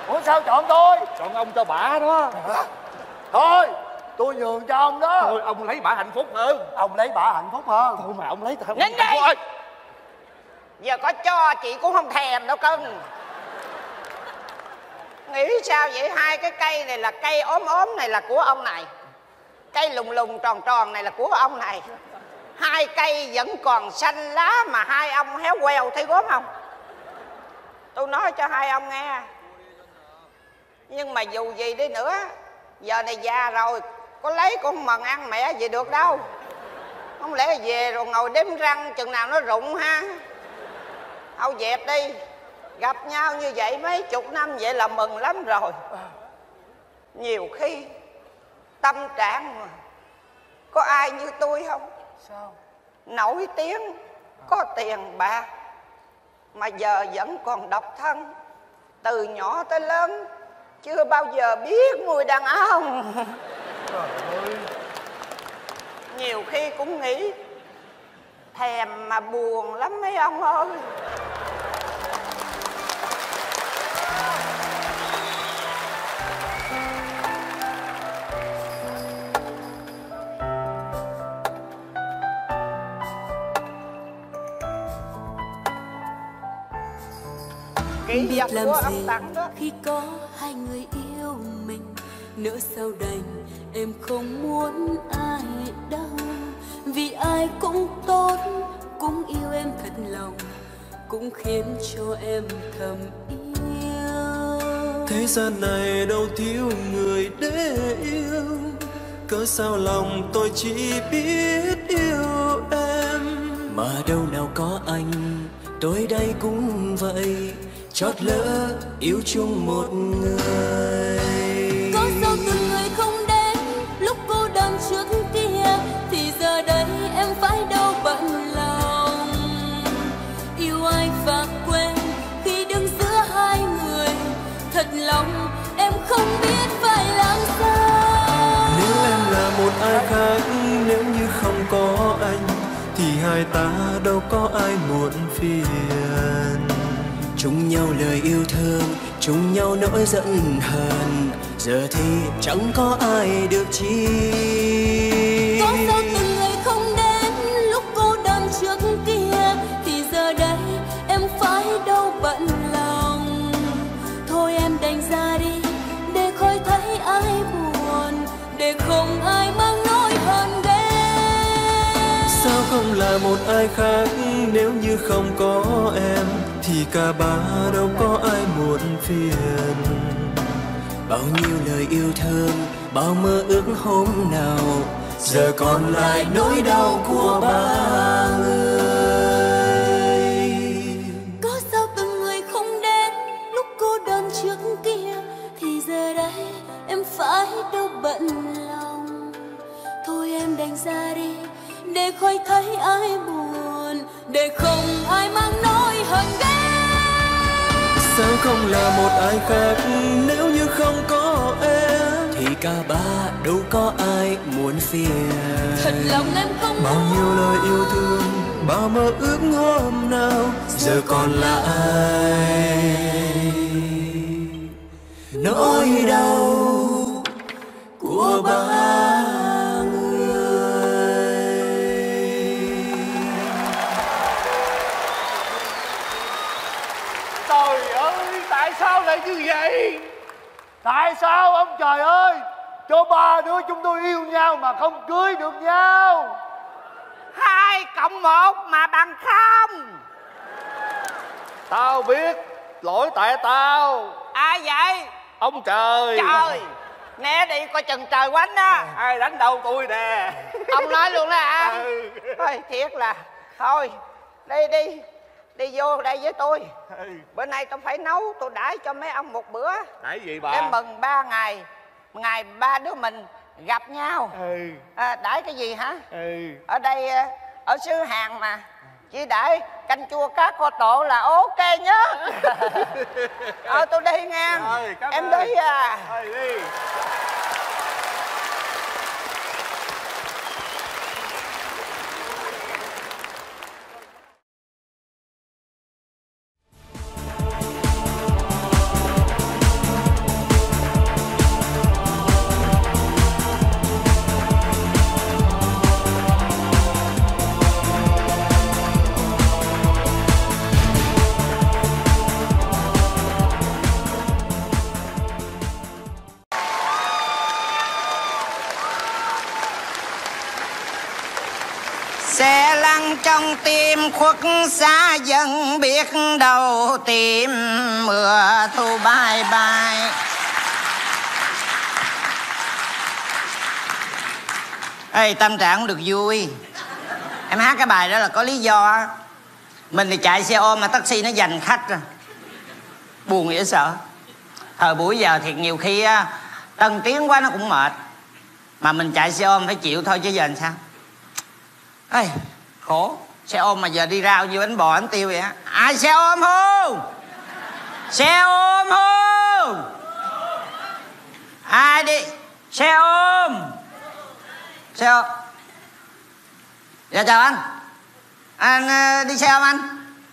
Ủa sao chọn tôi? Chọn ông cho bả đó. Thôi tôi nhường cho ông đó. Thôi ông lấy bả hạnh phúc hơn. Ông lấy bả hạnh phúc hơn. Thôi mà ông lấy thật. Nín đi. Giờ có cho chị cũng không thèm đâu cưng. Nghĩ sao vậy? Hai cái cây này là cây ốm ốm này là của ông này, cây lùng lùng tròn tròn này là của ông này. Hai cây vẫn còn xanh lá mà hai ông héo queo, thấy gớm không? Tôi nói cho hai ông nghe, nhưng mà dù gì đi nữa giờ này già rồi, có lấy con mần ăn mẹ gì được đâu. Không lẽ về rồi ngồi đếm răng chừng nào nó rụng ha. Thôi dẹp đi. Gặp nhau như vậy mấy chục năm vậy là mừng lắm rồi. Nhiều khi tâm trạng mà có ai như tôi không? Sao? Nổi tiếng, có tiền bạc mà giờ vẫn còn độc thân. Từ nhỏ tới lớn chưa bao giờ biết mùi đàn ông. Trời ơi. Nhiều khi cũng nghĩ thèm mà buồn lắm mấy ông ơi. Biết làm gì khi có hai người yêu mình, nỡ sao đành em không muốn ai đâu. Vì ai cũng tốt, cũng yêu em thật lòng, cũng khiến cho em thầm yêu. Thế gian này đâu thiếu người để yêu, cớ sao lòng tôi chỉ biết yêu em. Mà đâu nào có anh, tôi đây cũng vậy, chót lỡ yêu chung một người. Có sao từng người không đến lúc cô đơn trước kia, thì giờ đây em phải đâu bận lòng. Yêu ai và quên khi đứng giữa hai người, thật lòng em không biết phải làm sao. Nếu em là một ai khác, nếu như không có anh, thì hai ta đâu có ai muộn phiền. Chung nhau lời yêu thương, chung nhau nỗi giận hờn, giờ thì chẳng có ai được chi. Có sao từng người không đến lúc cô đơn trước kia, thì giờ đây em phải đâu bận lòng. Thôi em đành ra đi để khỏi thấy ai buồn, để không ai mang nỗi hờn ghen. Sao không là một ai khác, nếu như không có em, thì cả ba đâu có ai muộn phiền. Bao nhiêu lời yêu thương, bao mơ ước hôm nào, giờ còn lại nỗi đau của ba người. Có sao từng người không đến lúc cô đơn trước kia, thì giờ đây em phải đâu bận lòng. Thôi em đành ra đi để khỏi thấy ai buồn, để không ai mang nỗi hờn ghen. Sao không là một ai khác, nếu như không có em, thì cả ba đâu có ai muốn phiền. Thật lòng em không bao nhiêu lời yêu thương, bao mơ ước hôm nào, giờ còn lại nỗi đau của ba. Tại sao lại như vậy? Tại sao ông trời ơi, cho ba đứa chúng tôi yêu nhau mà không cưới được nhau? 2 cộng 1 mà bằng 0. Tao biết lỗi tại tao. Ai vậy? Ông trời. Trời, né đi coi chừng trời quánh đó. Ai đánh đâu tôi nè. Ông nói luôn đó hả? Thôi thiệt là thôi đi vô đây với tôi. Bữa nay tôi phải nấu, tôi đãi cho mấy ông một bữa. Đãi gì bà? Để mừng 3 ngày, ngày ba đứa mình gặp nhau. Đãi cái gì hả? Ở đây ở xứ Hàn mà, chỉ đãi canh chua cá kho tộ là ok nhá. Tôi đi nha. Em đi à. Đi. con tim khuất xa dần biết đâu tìm mưa thu bye bye. Ê, tâm trạng không được vui. Em hát cái bài đó là có lý do. Mình thì chạy xe ôm mà taxi nó giành khách rồi. Buồn dễ sợ. Thời buổi giờ thiệt nhiều khi tân tiến quá nó cũng mệt. Mà mình chạy xe ôm phải chịu thôi chứ giờ làm sao. Ê, khổ. Xe ôm mà giờ đi rao như bánh bò bánh tiêu vậy á. Ai xe ôm không? Xe ôm không? Ai đi? Xe ôm. Xe ôm. Dạ chào anh. Anh đi xe ôm anh?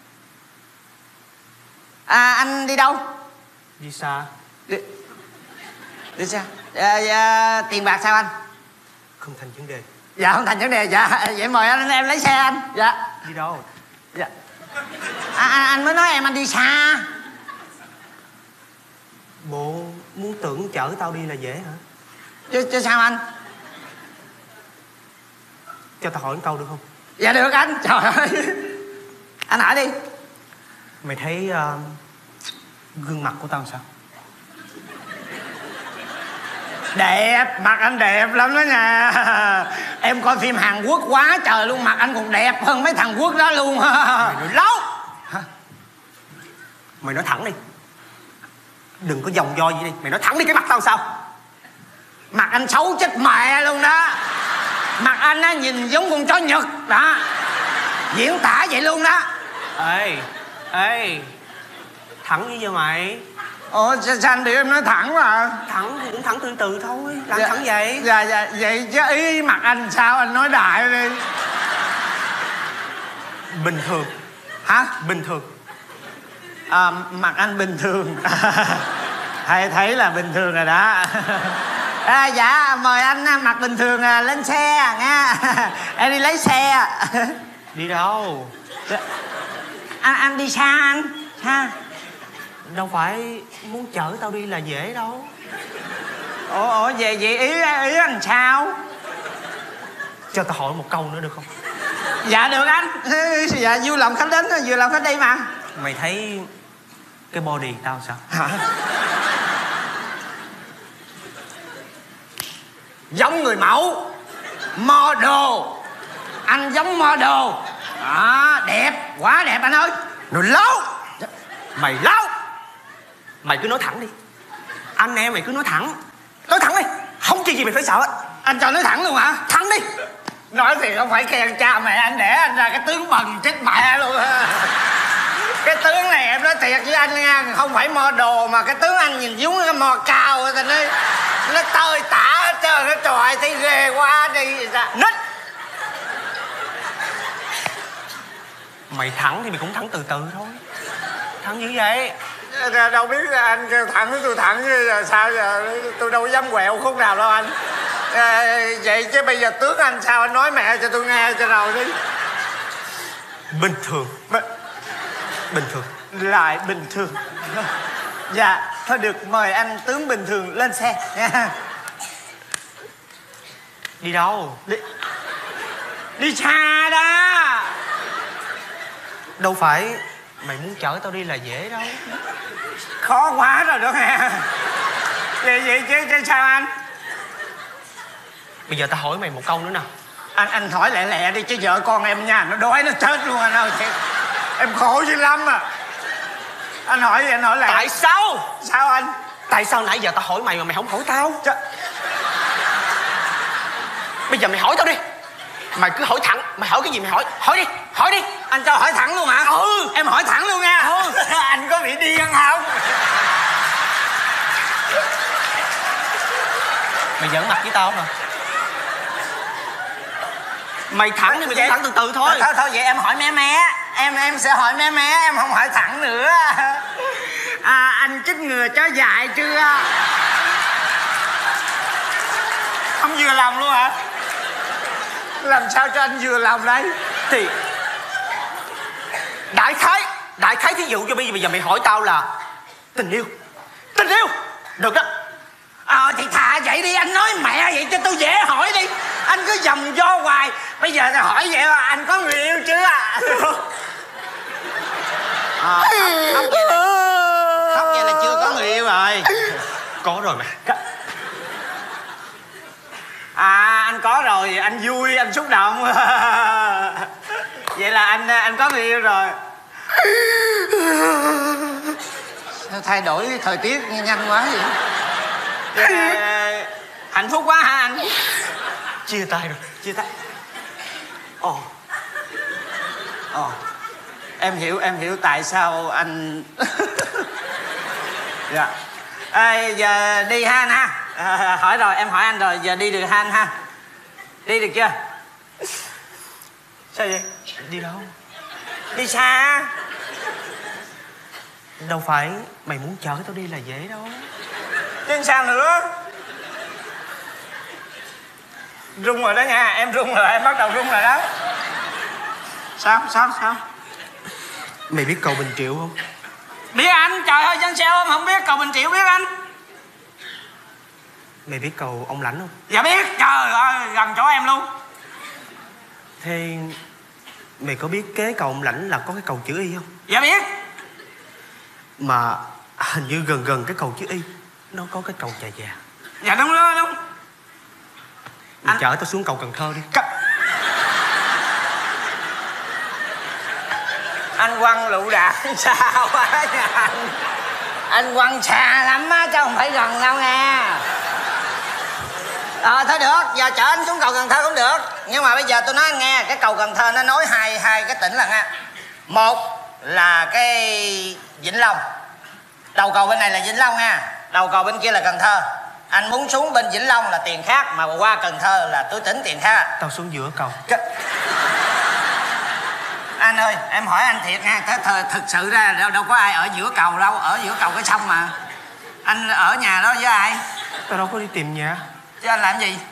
À anh đi đâu? Đi xa. Đi xa. Tiền bạc sao anh? Không thành vấn đề. Dạ không thành vấn đề. Dạ vậy mời anh em lấy xe anh. Dạ. Đi đâu? Dạ. Anh mới nói em anh đi xa. Bộ muốn tưởng chở tao đi là dễ hả? Chứ sao anh? Cho tao hỏi một câu được không? Dạ được anh. Trời ơi. Anh hỏi đi. Mày thấy gương mặt của tao sao? Đẹp, mặt anh đẹp lắm đó nha. Em coi phim Hàn Quốc quá trời luôn. Mặt anh còn đẹp hơn mấy thằng Quốc đó luôn. Mày nói láo. Hả? Mày nói thẳng đi. Đừng có vòng vo gì đi. Mày nói thẳng đi, cái mặt tao sao? Mặt anh xấu chết mẹ luôn đó. Mặt anh á nhìn giống con chó Nhật đó. Diễn tả vậy luôn đó. Ê thẳng như vậy mày. Ủa sao anh để em nói thẳng mà. Thẳng thì cũng thẳng từ từ thôi. Làm dạ, thẳng vậy. Dạ vậy chứ ý mặt anh sao anh nói đại đi. Bình thường. Hả? Bình thường. Mặt anh bình thường. Thầy thấy là bình thường rồi đó. Dạ mời anh mặc bình thường lên xe nha. Em đi lấy xe. Đi đâu? Anh đi xa anh. Xa. Đâu phải muốn chở tao đi là dễ đâu. Ủa vậy ý anh sao? Cho tao hỏi một câu nữa được không? Dạ được anh. Dạ vui lòng khách đến, vừa lòng khách đi mà. Mày thấy cái body tao sao? Hả? Giống người mẫu. Model. Anh giống model. Đẹp, quá đẹp anh ơi. Rồi láo. Mày láo. Mày cứ nói thẳng đi. Anh em mày cứ nói thẳng. Nói thẳng đi. Không chuyện gì mày phải sợ hết. Anh cho nói thẳng luôn hả? Thẳng đi. Nói thì không phải khen cha mẹ anh đẻ anh ra cái tướng bần chết mẹ luôn. Cái tướng này em nói thiệt với anh nha. Không phải model mà cái tướng anh nhìn giống cái mò cao. Nó tơi tả hết trơn. Nó trời thấy ghê quá đi. Nít. Mày thẳng thì mày cũng thẳng từ từ thôi. Thẳng như vậy. Đâu biết anh kêu thẳng tôi thẳng chứ sao giờ. Tôi đâu dám quẹo khúc nào đâu anh. Vậy chứ bây giờ tướng anh sao anh nói mẹ cho tôi nghe cho rồi đi. Bình thường. Bình thường. Lại bình thường. Dạ thôi được, mời anh tướng bình thường lên xe nha. Đi đâu? Đi xa đó. Đâu phải mày muốn chở tao đi là dễ đâu. Khó quá rồi đó nghe. Vậy chứ sao anh? Bây giờ tao hỏi mày một câu nữa nè. Anh hỏi lẹ đi chứ vợ con em nha. Nó đói nó chết luôn anh ơi. Em khổ dữ lắm à. Anh hỏi lẹ. Tại sao? Sao anh? Tại sao nãy giờ tao hỏi mày mà mày không hỏi tao? Bây giờ mày hỏi tao đi. Mày cứ hỏi thẳng. Mày hỏi cái gì mày hỏi. Hỏi đi. Anh cho hỏi thẳng luôn hả? Ừ. Em hỏi thẳng luôn nha. Anh có bị điên không? Mày giỡn mặt với tao hả? Mày thẳng thì mày cũng thẳng từ từ thôi. Thôi vậy em hỏi mé. Em sẽ hỏi mé. Em không hỏi thẳng nữa. Anh chích ngừa chó dại chưa? Không vừa lòng luôn hả? Làm sao cho anh vừa lòng đây? Thì đại khái thí dụ cho bây giờ mày hỏi tao là tình yêu. Được đó. Thì thà vậy đi, anh nói mẹ vậy cho tôi dễ hỏi đi. Anh cứ vòng vo hoài. Bây giờ tôi hỏi vậy mà anh có người yêu chưa? Khóc vậy là chưa có người yêu rồi. Có rồi mà. Anh có rồi, anh vui, anh xúc động. Vậy là anh có người yêu rồi. Sao thay đổi thời tiết nhanh quá vậy? Hạnh phúc quá hả anh? Chia tay rồi. Chia tay. Em hiểu tại sao anh. Dạ. Giờ đi ha anh ha. Hỏi rồi, em hỏi anh rồi, giờ đi được ha anh ha. Đi được chưa? Sao vậy? Đi đâu? Đi xa. Đâu phải mày muốn chở tao đi là dễ đâu. Chứ sao nữa? Rung rồi đó nha, em rung rồi, em bắt đầu rung rồi đó. Sao? Mày biết cầu Bình Triệu không? Biết anh, trời ơi, dân xe ôm không biết, cầu Bình Triệu biết anh. Mày biết cầu Ông Lãnh không? Dạ biết, trời ơi, gần chỗ em luôn. Thế mày có biết kế cầu Ông Lãnh là có cái cầu chữ Y không? Dạ biết. Mà hình như gần cái cầu chữ Y nó có cái cầu Chà Già. Dạ đúng đó, đúng. Mày chở tao xuống cầu Cần Thơ đi. Anh quăng lựu đạn xa quá nha anh quăng xa lắm á, chứ không phải gần đâu nha. Thôi được, giờ chở anh xuống cầu Cần Thơ cũng được. Nhưng mà bây giờ tôi nói anh nghe, cái cầu Cần Thơ nó nối hai cái tỉnh là nha. Một là cái Vĩnh Long, đầu cầu bên này là Vĩnh Long nha, đầu cầu bên kia là Cần Thơ. Anh muốn xuống bên Vĩnh Long là tiền khác, mà qua Cần Thơ là tôi tính tiền khác. Tao xuống giữa cầu. Anh ơi, em hỏi anh thiệt nha, thực sự ra đâu có ai ở giữa cầu đâu, ở giữa cầu cái sông mà. Anh ở nhà đó với ai? Tao đâu có đi tìm nhà. Chứ anh làm gì?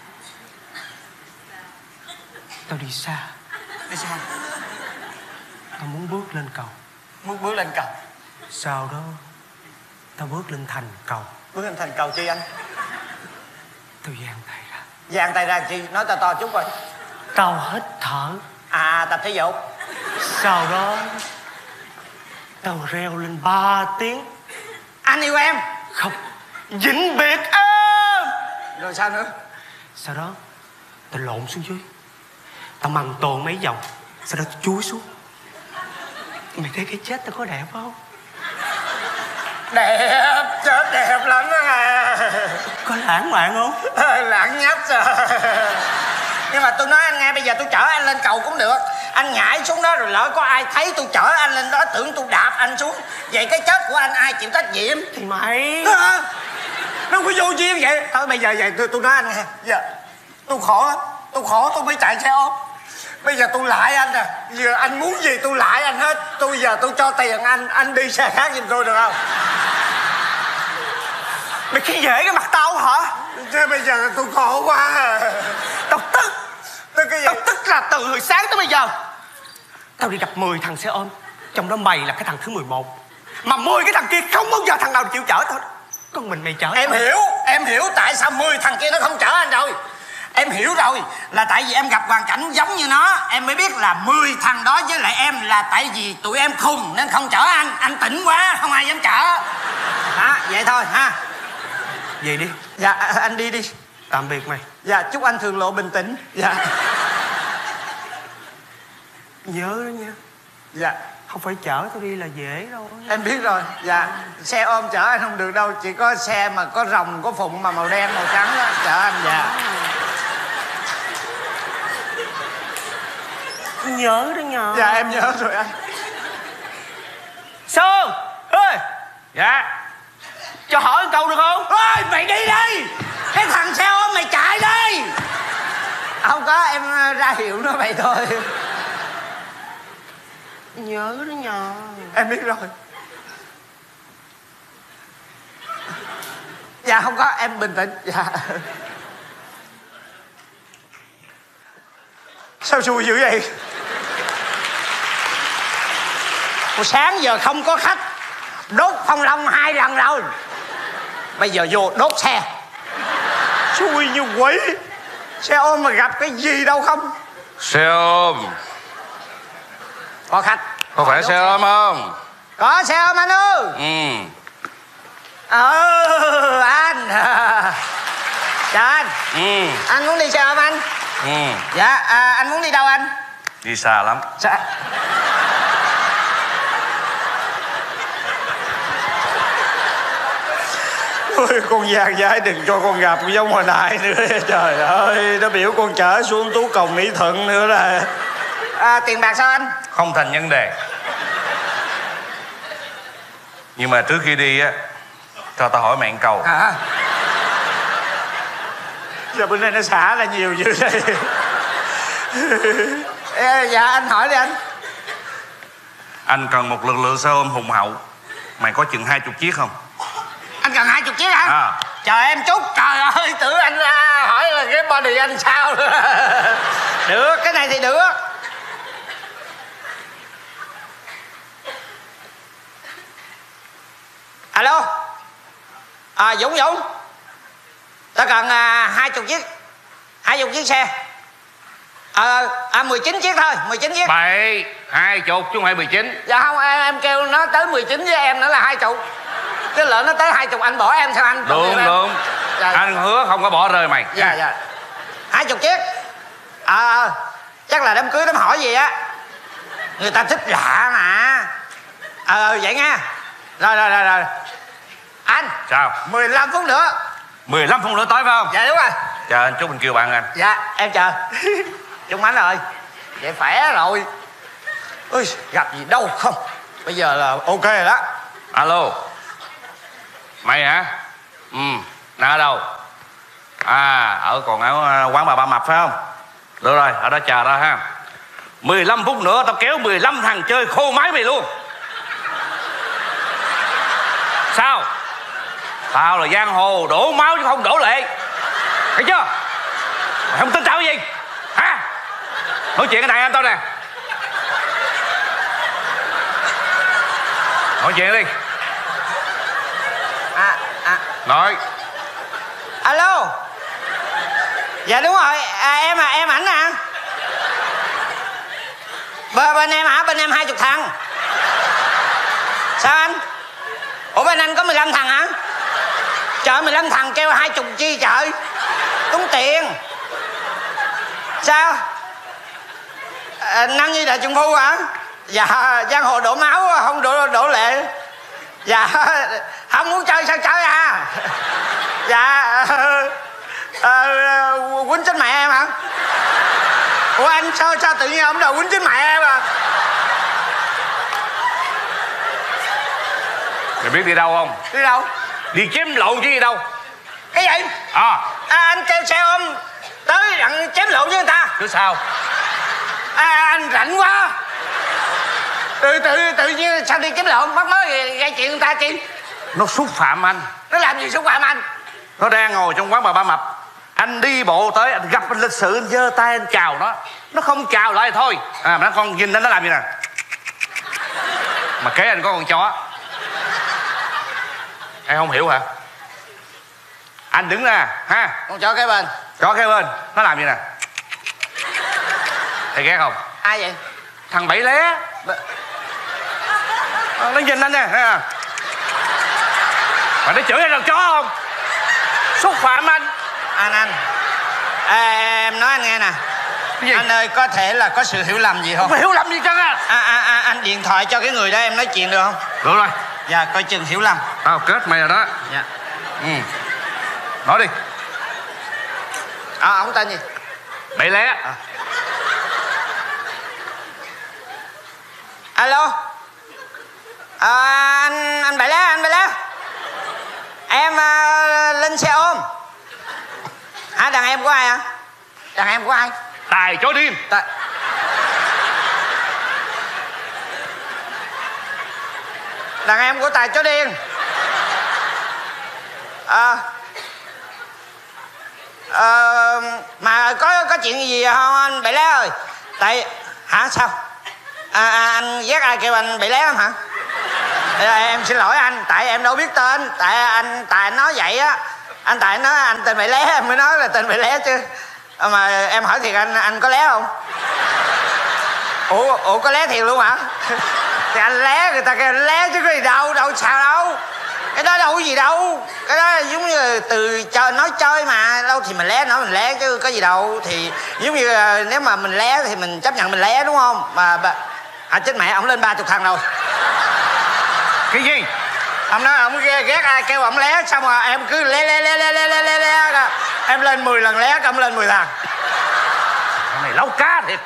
Tao đi xa. Đi sao? Tao muốn bước lên cầu. Muốn bước lên cầu? Sau đó tao bước lên thành cầu. Bước lên thành cầu chi anh? Tao giang tay ra. Giang tay ra chi? Nói to chút rồi. Tao hít thở. Tập thể dục. Sau đó tao reo lên 3 tiếng. Anh yêu em. Không, vĩnh biệt em. Rồi sao nữa? Sau đó tao lộn xuống dưới, tao mằng tồn mấy vòng, sau đó tao chúi xuống. Mày thấy cái chết tao có đẹp không? Đẹp, chết đẹp lắm đó à. Có lãng mạn không? Lãng nhách rồi. Nhưng mà tôi nói anh nghe, bây giờ tôi chở anh lên cầu cũng được. Anh nhảy xuống đó rồi lỡ có ai thấy tôi chở anh lên đó tưởng tôi đạp anh xuống. Vậy cái chết của anh ai chịu trách nhiệm? Thì mày nó có vô duyên vậy. Thôi bây giờ vậy tôi nói anh nghe. Giờ tôi khổ lắm, tôi mới chạy xe ôm. Bây giờ tôi lại anh nè. Giờ anh muốn gì tôi lại anh hết. Giờ tôi cho tiền anh đi xe khác giùm tôi được không? Mày khi dễ cái mặt tao hả? Chứ bây giờ tôi khổ quá. Tao tức. Cái gì? Tao tức là từ hồi sáng tới bây giờ tao đi gặp 10 thằng xe ôm, trong đó mày là cái thằng thứ 11. Mà 10 cái thằng kia không bao giờ thằng nào chịu chở tao. Con mình mày chở Em hiểu tại sao 10 thằng kia nó không chở anh rồi. Em hiểu rồi, là tại vì em gặp hoàn cảnh giống như nó. Em mới biết là 10 thằng đó với lại em là tại vì tụi em khùng nên không chở anh. Anh tỉnh quá, không ai dám chở. Vậy thôi ha. Vậy đi. Dạ, anh đi đi. Tạm biệt mày. Dạ, chúc anh thường lộ bình tĩnh. Dạ. Nhớ đó nha. Dạ. Không phải chở tao đi là dễ đâu. Em biết rồi. Dạ. Xe ôm chở anh không được đâu. Chỉ có xe mà có rồng, có phụng mà màu đen, màu trắng đó chở anh. Dạ. Nhớ đó nhờ. Dạ em nhớ rồi anh. Sơn ơi. Dạ. Cho hỏi câu được không? Ôi mày đi đi. Cái thằng xe ôm mày chạy đi. Không có, em ra hiệu nó vậy thôi. Nhớ đó nhờ. Em biết rồi. Dạ không có, em bình tĩnh. Dạ. Sao xui dữ vậy? Hồi sáng giờ không có khách, đốt phong long 2 lần rồi. Bây giờ vô đốt xe. Xui như quỷ. Xe ôm mà gặp cái gì đâu không? Xe ôm. Có khách. Có phải xe ôm không? Có xe ôm anh ơi. Anh. Chào anh. Anh muốn đi xe ôm anh? Dạ, anh muốn đi đâu anh? Đi xa lắm. Dạ. Ôi, con Giang gái đừng cho con gặp giống hồi nãy nữa. Trời ơi, nó biểu con chở xuống Tú Cầu Mỹ Thuận nữa nè. Tiền bạc sao anh? Không thành vấn đề. Nhưng mà trước khi đi á, cho tao hỏi mẹ một câu. Giờ bữa nay nó xả là nhiều dữ đây. Dạ anh hỏi đi anh. Anh cần một lực lượng xe ôm hùng hậu. Mày có chừng 20 chiếc không? Anh cần 20 chiếc hả? Trời em chút. Trời ơi, tưởng anh hỏi là cái body anh sao. Được, cái này thì được. Alo. Dũng. Tao cần 20 chiếc. 20 chiếc xe. 19 chiếc thôi, 19 chiếc. Bậy, 20 chứ không phải 19. Dạ không, em kêu nó tới 19 với em nữa là 20. Cái lỡ nó tới 20 anh bỏ em sao anh? Đúng. Dạ. Anh hứa không có bỏ rơi mày. Dạ. 20 chiếc. Chắc là đám cưới đám hỏi gì á. Người ta thích lạ mà. Vậy nha. Rồi. Anh. Sao? 15 phút nữa. 15 phút nữa tới phải không? Dạ đúng rồi. Chờ anh chút mình kêu bạn anh. Dạ em chờ. Trung Ánh rồi. Vậy khỏe rồi. Ui, gặp gì đâu không. Bây giờ là ok rồi đó. Alo. Mày hả? Nó ở đâu? Còn ở quán bà Ba Mập phải không? Được rồi, ở đó chờ đó ha. 15 phút nữa tao kéo 15 thằng chơi khô máy mày luôn. Sao? Tao là giang hồ đổ máu chứ không đổ lệ. Thấy chưa? Mày không tin tao cái gì? Hả? Nói chuyện cái này anh tao nè. Nói chuyện đi. Nói. Alo. Dạ đúng rồi. Em ảnh à. Bên em hả? Bên em 20 thằng. Sao anh? Ủa bên anh có 15 thằng hả? Trời, 15 thằng kêu 20 chi trời. Tốn tiền. Sao? Nam Nhi Đại Trùng Phu hả? Dạ, giang hồ đổ máu không đổ lệ. Dạ, không muốn chơi sao chơi à? Dạ, quýnh chết mẹ em hả? Ủa anh sao tự nhiên ông đòi quýnh chết mẹ em à? Mày biết đi đâu không? Đi đâu? Đi chém lộn chứ đi đâu. Cái gì? Anh kêu xe ôm tới đặng chém lộn với người ta. Chứ sao? Anh rảnh quá. Tự nhiên sao đi chém lộn, mắc mới gây chuyện người ta chi? Nó xúc phạm anh. Nó làm gì xúc phạm anh? Nó đang ngồi trong quán bà Ba Mập. Anh đi bộ tới, anh gặp anh lịch sự, anh giơ tay anh chào nó. Nó không chào lại thôi. Mà nó con nhìn nó làm gì nè. Mà kế anh có con chó. Em không hiểu hả? Anh đứng ra ha. Con chó kế bên. Chó kế bên. Nó làm gì nè. Thầy ghét không? Ai vậy? Thằng Bảy Lé. Nó nhìn anh nè. Mà nó chửi anh là chó không? Xúc phạm anh. Anh em nói anh nghe nè. Anh ơi, có thể là có sự hiểu lầm gì không? Không hiểu lầm gì chăng à? Anh điện thoại cho cái người đó em nói chuyện được không? Được rồi. Dạ, coi chừng hiểu lầm. Tao kết mày rồi đó. Dạ. Nói đi. Ông tên gì? Bảy Lé. Alo. Anh Bảy Lé. Em lên xe ôm. Đàn em của ai hả? Đàn em của ai? Tài chó điên. Đàn em của Tài chó điên. Mà có chuyện gì không anh Bảy Lé ơi? Tại hả sao? Anh ghét ai kêu anh Bảy Lé lắm hả? Em xin lỗi anh, tại em đâu biết tên. Tại anh nói vậy á. Anh Tài nói anh tên Mày Lé, em mới nói là tên Mày Lé chứ. Mà em hỏi thiệt anh có lé không? Ủa có lé thiệt luôn hả? Thì anh lé, người ta kêu anh lé chứ có gì đâu, sao đâu. Cái đó đâu có gì đâu. Cái đó giống như từ nói chơi mà. Đâu thì mình lé, nói mình lé chứ có gì đâu. Thì giống như nếu mà mình lé thì mình chấp nhận mình lé đúng không? Mà chết mẹ, ông lên 30 thằng rồi. Cái gì? Ông nói ông ghét ai kêu ông lé, xong rồi em cứ lé. Em lên 10 lần lé, ông lên 10 thằng. Thằng này lấu cá thiệt.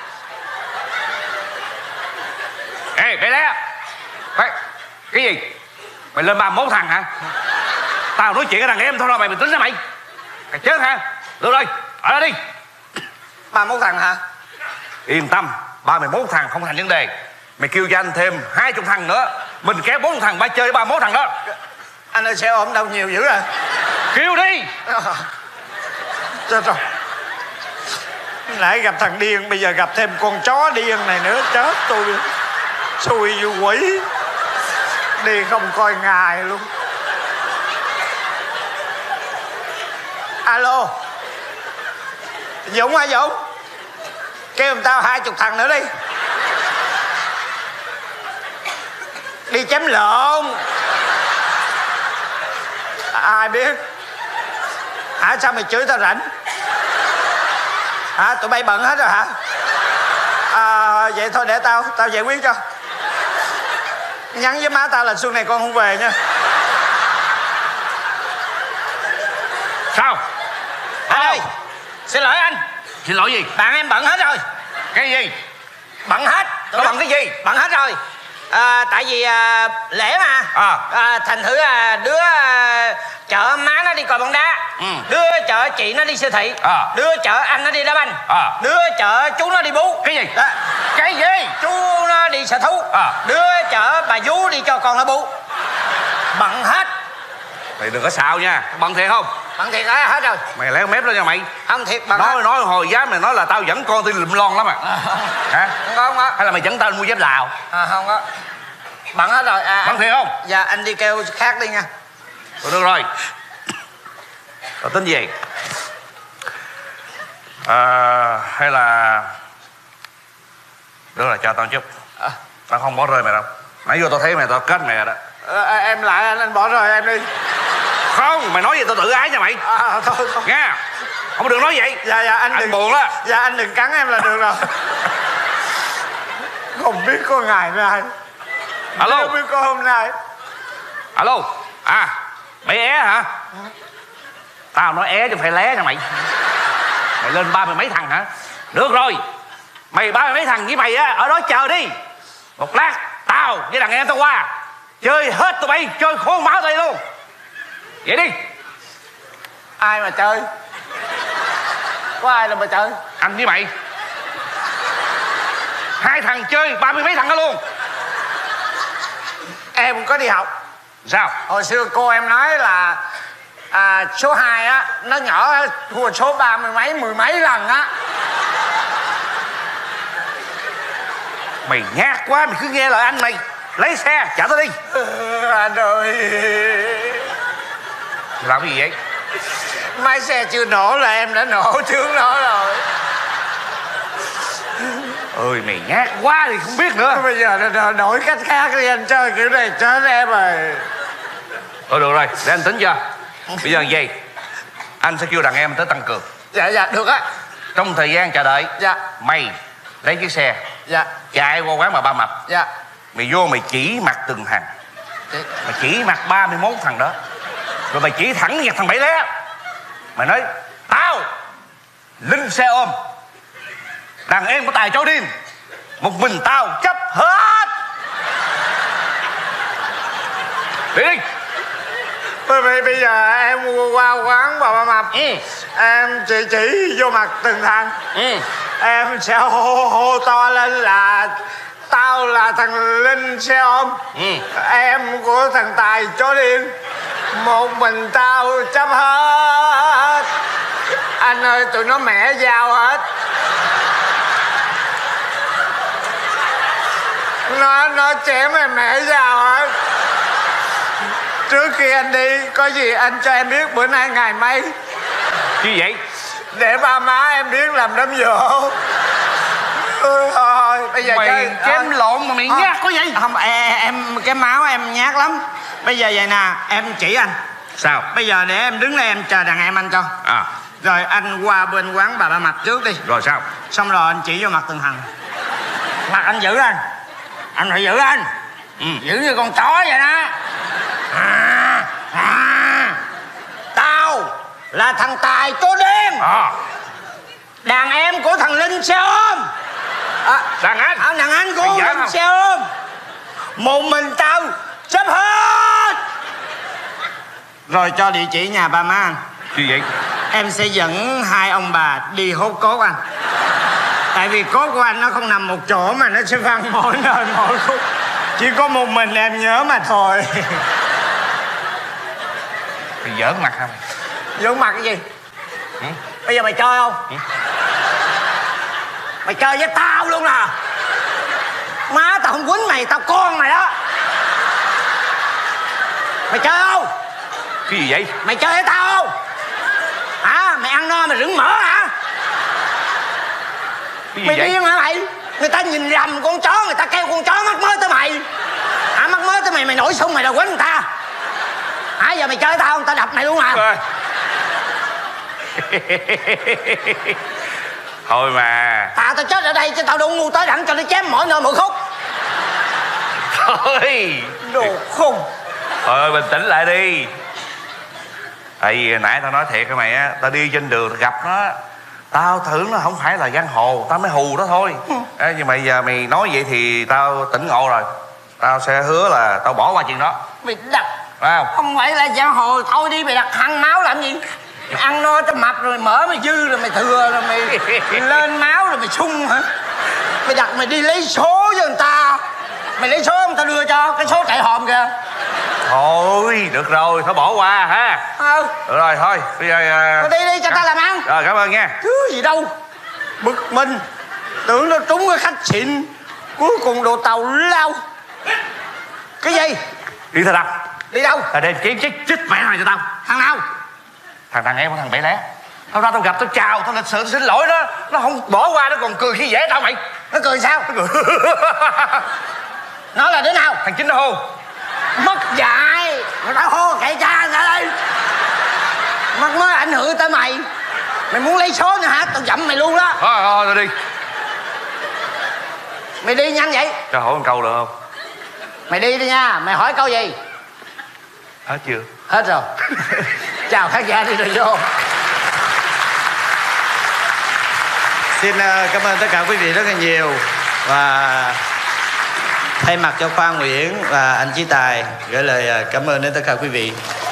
Ê mày lé. Cái gì? Mày lên 31 thằng hả? Tao nói chuyện với thằng em thôi đâu, mày tính ra mày chết hả? Được rồi, ở đây đi. 31 thằng hả? Yên tâm, 31 thằng không thành vấn đề. Mày kêu cho anh thêm 20 thằng nữa, mình kéo 4 thằng ba chơi 31 thằng đó. Anh ơi xe ôm đâu nhiều dữ rồi. Kêu đi. Chết rồi. Nãy gặp thằng điên, bây giờ gặp thêm con chó điên này nữa, chết tôi. Xui như quỷ. Đi không coi ngày luôn. Alo Dũng hả Dũng? Kêu giùm tao 20 thằng nữa đi. Đi chém lộn. Ai biết. Hả sao mày chửi tao rảnh? Hả tụi bay bận hết rồi hả? Vậy thôi để tao giải quyết cho. Nhắn với má tao là xuân này con không về nha. Sao? Anh ơi, xin lỗi anh. Xin lỗi gì? Bạn em bận hết rồi. Cái gì? Bận hết. Có bận cái gì? Bận hết rồi. Tại vì lễ mà. Thành thử đứa chở má nó đi coi bóng đá. Đứa chở chị nó đi siêu thị. Đứa chở anh nó đi đá banh. Đứa chở chú nó đi bú. Cái gì? Cái gì? Chú nó đi sở thú. Đứa chở bà vú đi cho con nó bú. Bận hết. Mày đừng có xạo nha. Bận thiệt không? Bận thiệt hết rồi. Mày léo mép lên nha mày. Không thiệt bận hết. Nói hồi dám mày nói là tao dẫn con đi lụm lon lắm à. Hả? Không có. Hay là mày dẫn tao đi mua dép Lào? Không có. Bận hết rồi. Bận thiệt không? Dạ anh đi kêu khác đi nha. Được rồi. Tao tính gì? Hay là được rồi, cho tao chút. Tao không bỏ rơi mày đâu. Nãy vô tao thấy mày tao kết mày rồi đó. Em lại anh bỏ rơi em đi. Không, mày nói gì tao tự ái nha mày. Thôi Nha. Không được nói vậy. Dạ anh đừng buồn đó. Dạ anh đừng cắn em là được rồi. Không biết có ngày nay. Alo. Không biết có hôm nay. Alo. Mày é hả? Tao nói é chứ phải lé nha mày. Mày lên 30 mấy thằng hả? Được rồi. Mày 30 mấy thằng với mày á, ở đó chờ đi. Một lát tao với thằng em tao qua chơi hết tụi bay, chơi khôn máu tụi luôn. Vậy đi. Ai mà chơi? Có ai đâu mà chơi? Anh với mày. 2 thằng chơi 30 mấy thằng đó luôn. Em có đi học. Sao? Hồi xưa cô em nói là số 2 á nó nhỏ thua số 30 mấy 10 mấy lần á. Mày nhát quá, mày cứ nghe lời anh mày. Lấy xe chở tao đi. Anh ơi. Làm cái gì vậy? Máy xe chưa nổ là em đã nổ trước nó rồi. Ơi mày nhát quá thì không biết nữa. Bây giờ đổi cách khác đi, anh chơi kiểu này chết em rồi. Thôi được rồi, để anh tính cho. Bây giờ vậy, anh sẽ kêu đàn em tới tăng cường. Dạ được á. Trong thời gian chờ đợi, dạ, mày lấy chiếc xe, dạ, chạy qua quán bà Ba Mập. dạ. Mày vô mày chỉ mặt từng thằng. Mày chỉ mặt 31 thằng đó. Rồi mày chỉ thẳng vào thằng Bảy Lé. Mày nói tao Linh xe ôm, đàn em có tài cháu điên, một mình tao chấp hết. Đi đi. Bây giờ em qua quán bà Ba Mập. Em chỉ vô mặt từng thằng. Em sẽ hô to lên là tao là thằng Linh xe ôm, em của thằng Tài chó điên, một mình tao chấp hết. Anh ơi tụi nó mẹ dao hết. Nó chém mẹ dao hết. Trước khi anh đi, có gì anh cho em biết bữa nay ngày mấy. Chi vậy? Để ba má em biết làm đám giỗ. Thôi, bây giờ mày chơi chém lộn mà mày nhát quá vậy? Không, em cái máu em nhát lắm. Bây giờ vậy nè, em chỉ anh. Sao? Bây giờ để em đứng đây em chờ đàn em anh cho. Rồi anh qua bên quán bà Ba Mập trước đi. Rồi sao? Xong rồi anh chỉ vô mặt Tường Hằng. Mặt anh giữ anh. Anh phải giữ anh. Giữ như con chó vậy đó. Tao là thằng Tài Chó Đen. Đàn em của thằng Linh xe ôm. Đàn anh? Đàn anh của Linh xe ôm. Một mình tao chấp hết. Rồi cho địa chỉ nhà ba má anh. Gì vậy? Em sẽ dẫn hai ông bà đi hốt cốt anh. Tại vì cốt của anh nó không nằm một chỗ mà nó sẽ văng mỗi nơi mỗi khúc. Chỉ có một mình em nhớ mà thôi. Mày giỡn mặt hả mày? Giỡn mặt cái gì? Bây giờ mày chơi không? Mày chơi với tao luôn nè. Má tao không quýnh mày, tao con mày đó. Mày chơi không? Cái gì vậy? Mày chơi với tao không? Hả? Mày ăn no mày rửng mỡ hả? Mày điên hả mày? Người ta nhìn rầm con chó, người ta kêu con chó mắc mớ tới mày. Mắc mớ tới mày, mày nổi xung mày đòi quýnh người ta. Giờ mày chơi với tao không? Tao đập mày luôn à. Thôi mà. Tao chết ở đây chứ tao đâu ngu tới đẳng cho nó chém mỗi nơi mỗi khúc. Thôi. Đồ khùng. Thôi bình tĩnh lại đi. Tại vì nãy tao nói thiệt với mày á, tao đi trên đường gặp nó, tao tưởng nó không phải là giang hồ, tao mới hù nó thôi. Nhưng mà giờ mày nói vậy thì tao tỉnh ngộ rồi. Tao sẽ hứa là tao bỏ qua chuyện đó. Mày đặt không? Không phải là giang hồ, thôi đi mày đặt hăng máu làm gì? Mày ăn no tao mập rồi mỡ mày dư rồi mày thừa rồi mày lên máu rồi mày sung hả? Mày đặt mày đi lấy số cho người ta. Mày lấy số không tao đưa cho, cái số chạy hòm kìa. Thôi được rồi, thôi bỏ qua ha. Được rồi thôi bây giờ đi đi cho ta làm ăn. Rồi cảm ơn nha. Chứ gì đâu. Bực mình. Tưởng nó trúng cái khách xịn, cuối cùng đồ tàu lao. Cái gì? Đi theo tao. Đi đâu? Tao đem chém chết mẹ mày cho tao. Thằng nào? Thằng em của thằng Bảy Lé. Tao ra tao gặp tao chào, tao lịch sự tao xin lỗi đó. Nó không bỏ qua, nó còn cười khi dễ tao mày. Nó cười sao? Nó cười. Nó là đứa nào? Thằng Chính nó hô. Mất dạy. Người ta hô kệ cha ra đây. Mắc mới ảnh hưởng tới mày. Mày muốn lấy số nữa hả? Tao dậm mày luôn đó. Thôi tao đi. Mày đi nhanh vậy? Cho hỏi một câu được không? Mày đi đi nha. Mày hỏi câu gì? Hết chưa? Hết rồi. Chào khán giả đi rồi vô. Xin cảm ơn tất cả quý vị rất là nhiều. Và thay mặt cho Khoa Nguyễn và anh Chí Tài gửi lời cảm ơn đến tất cả quý vị.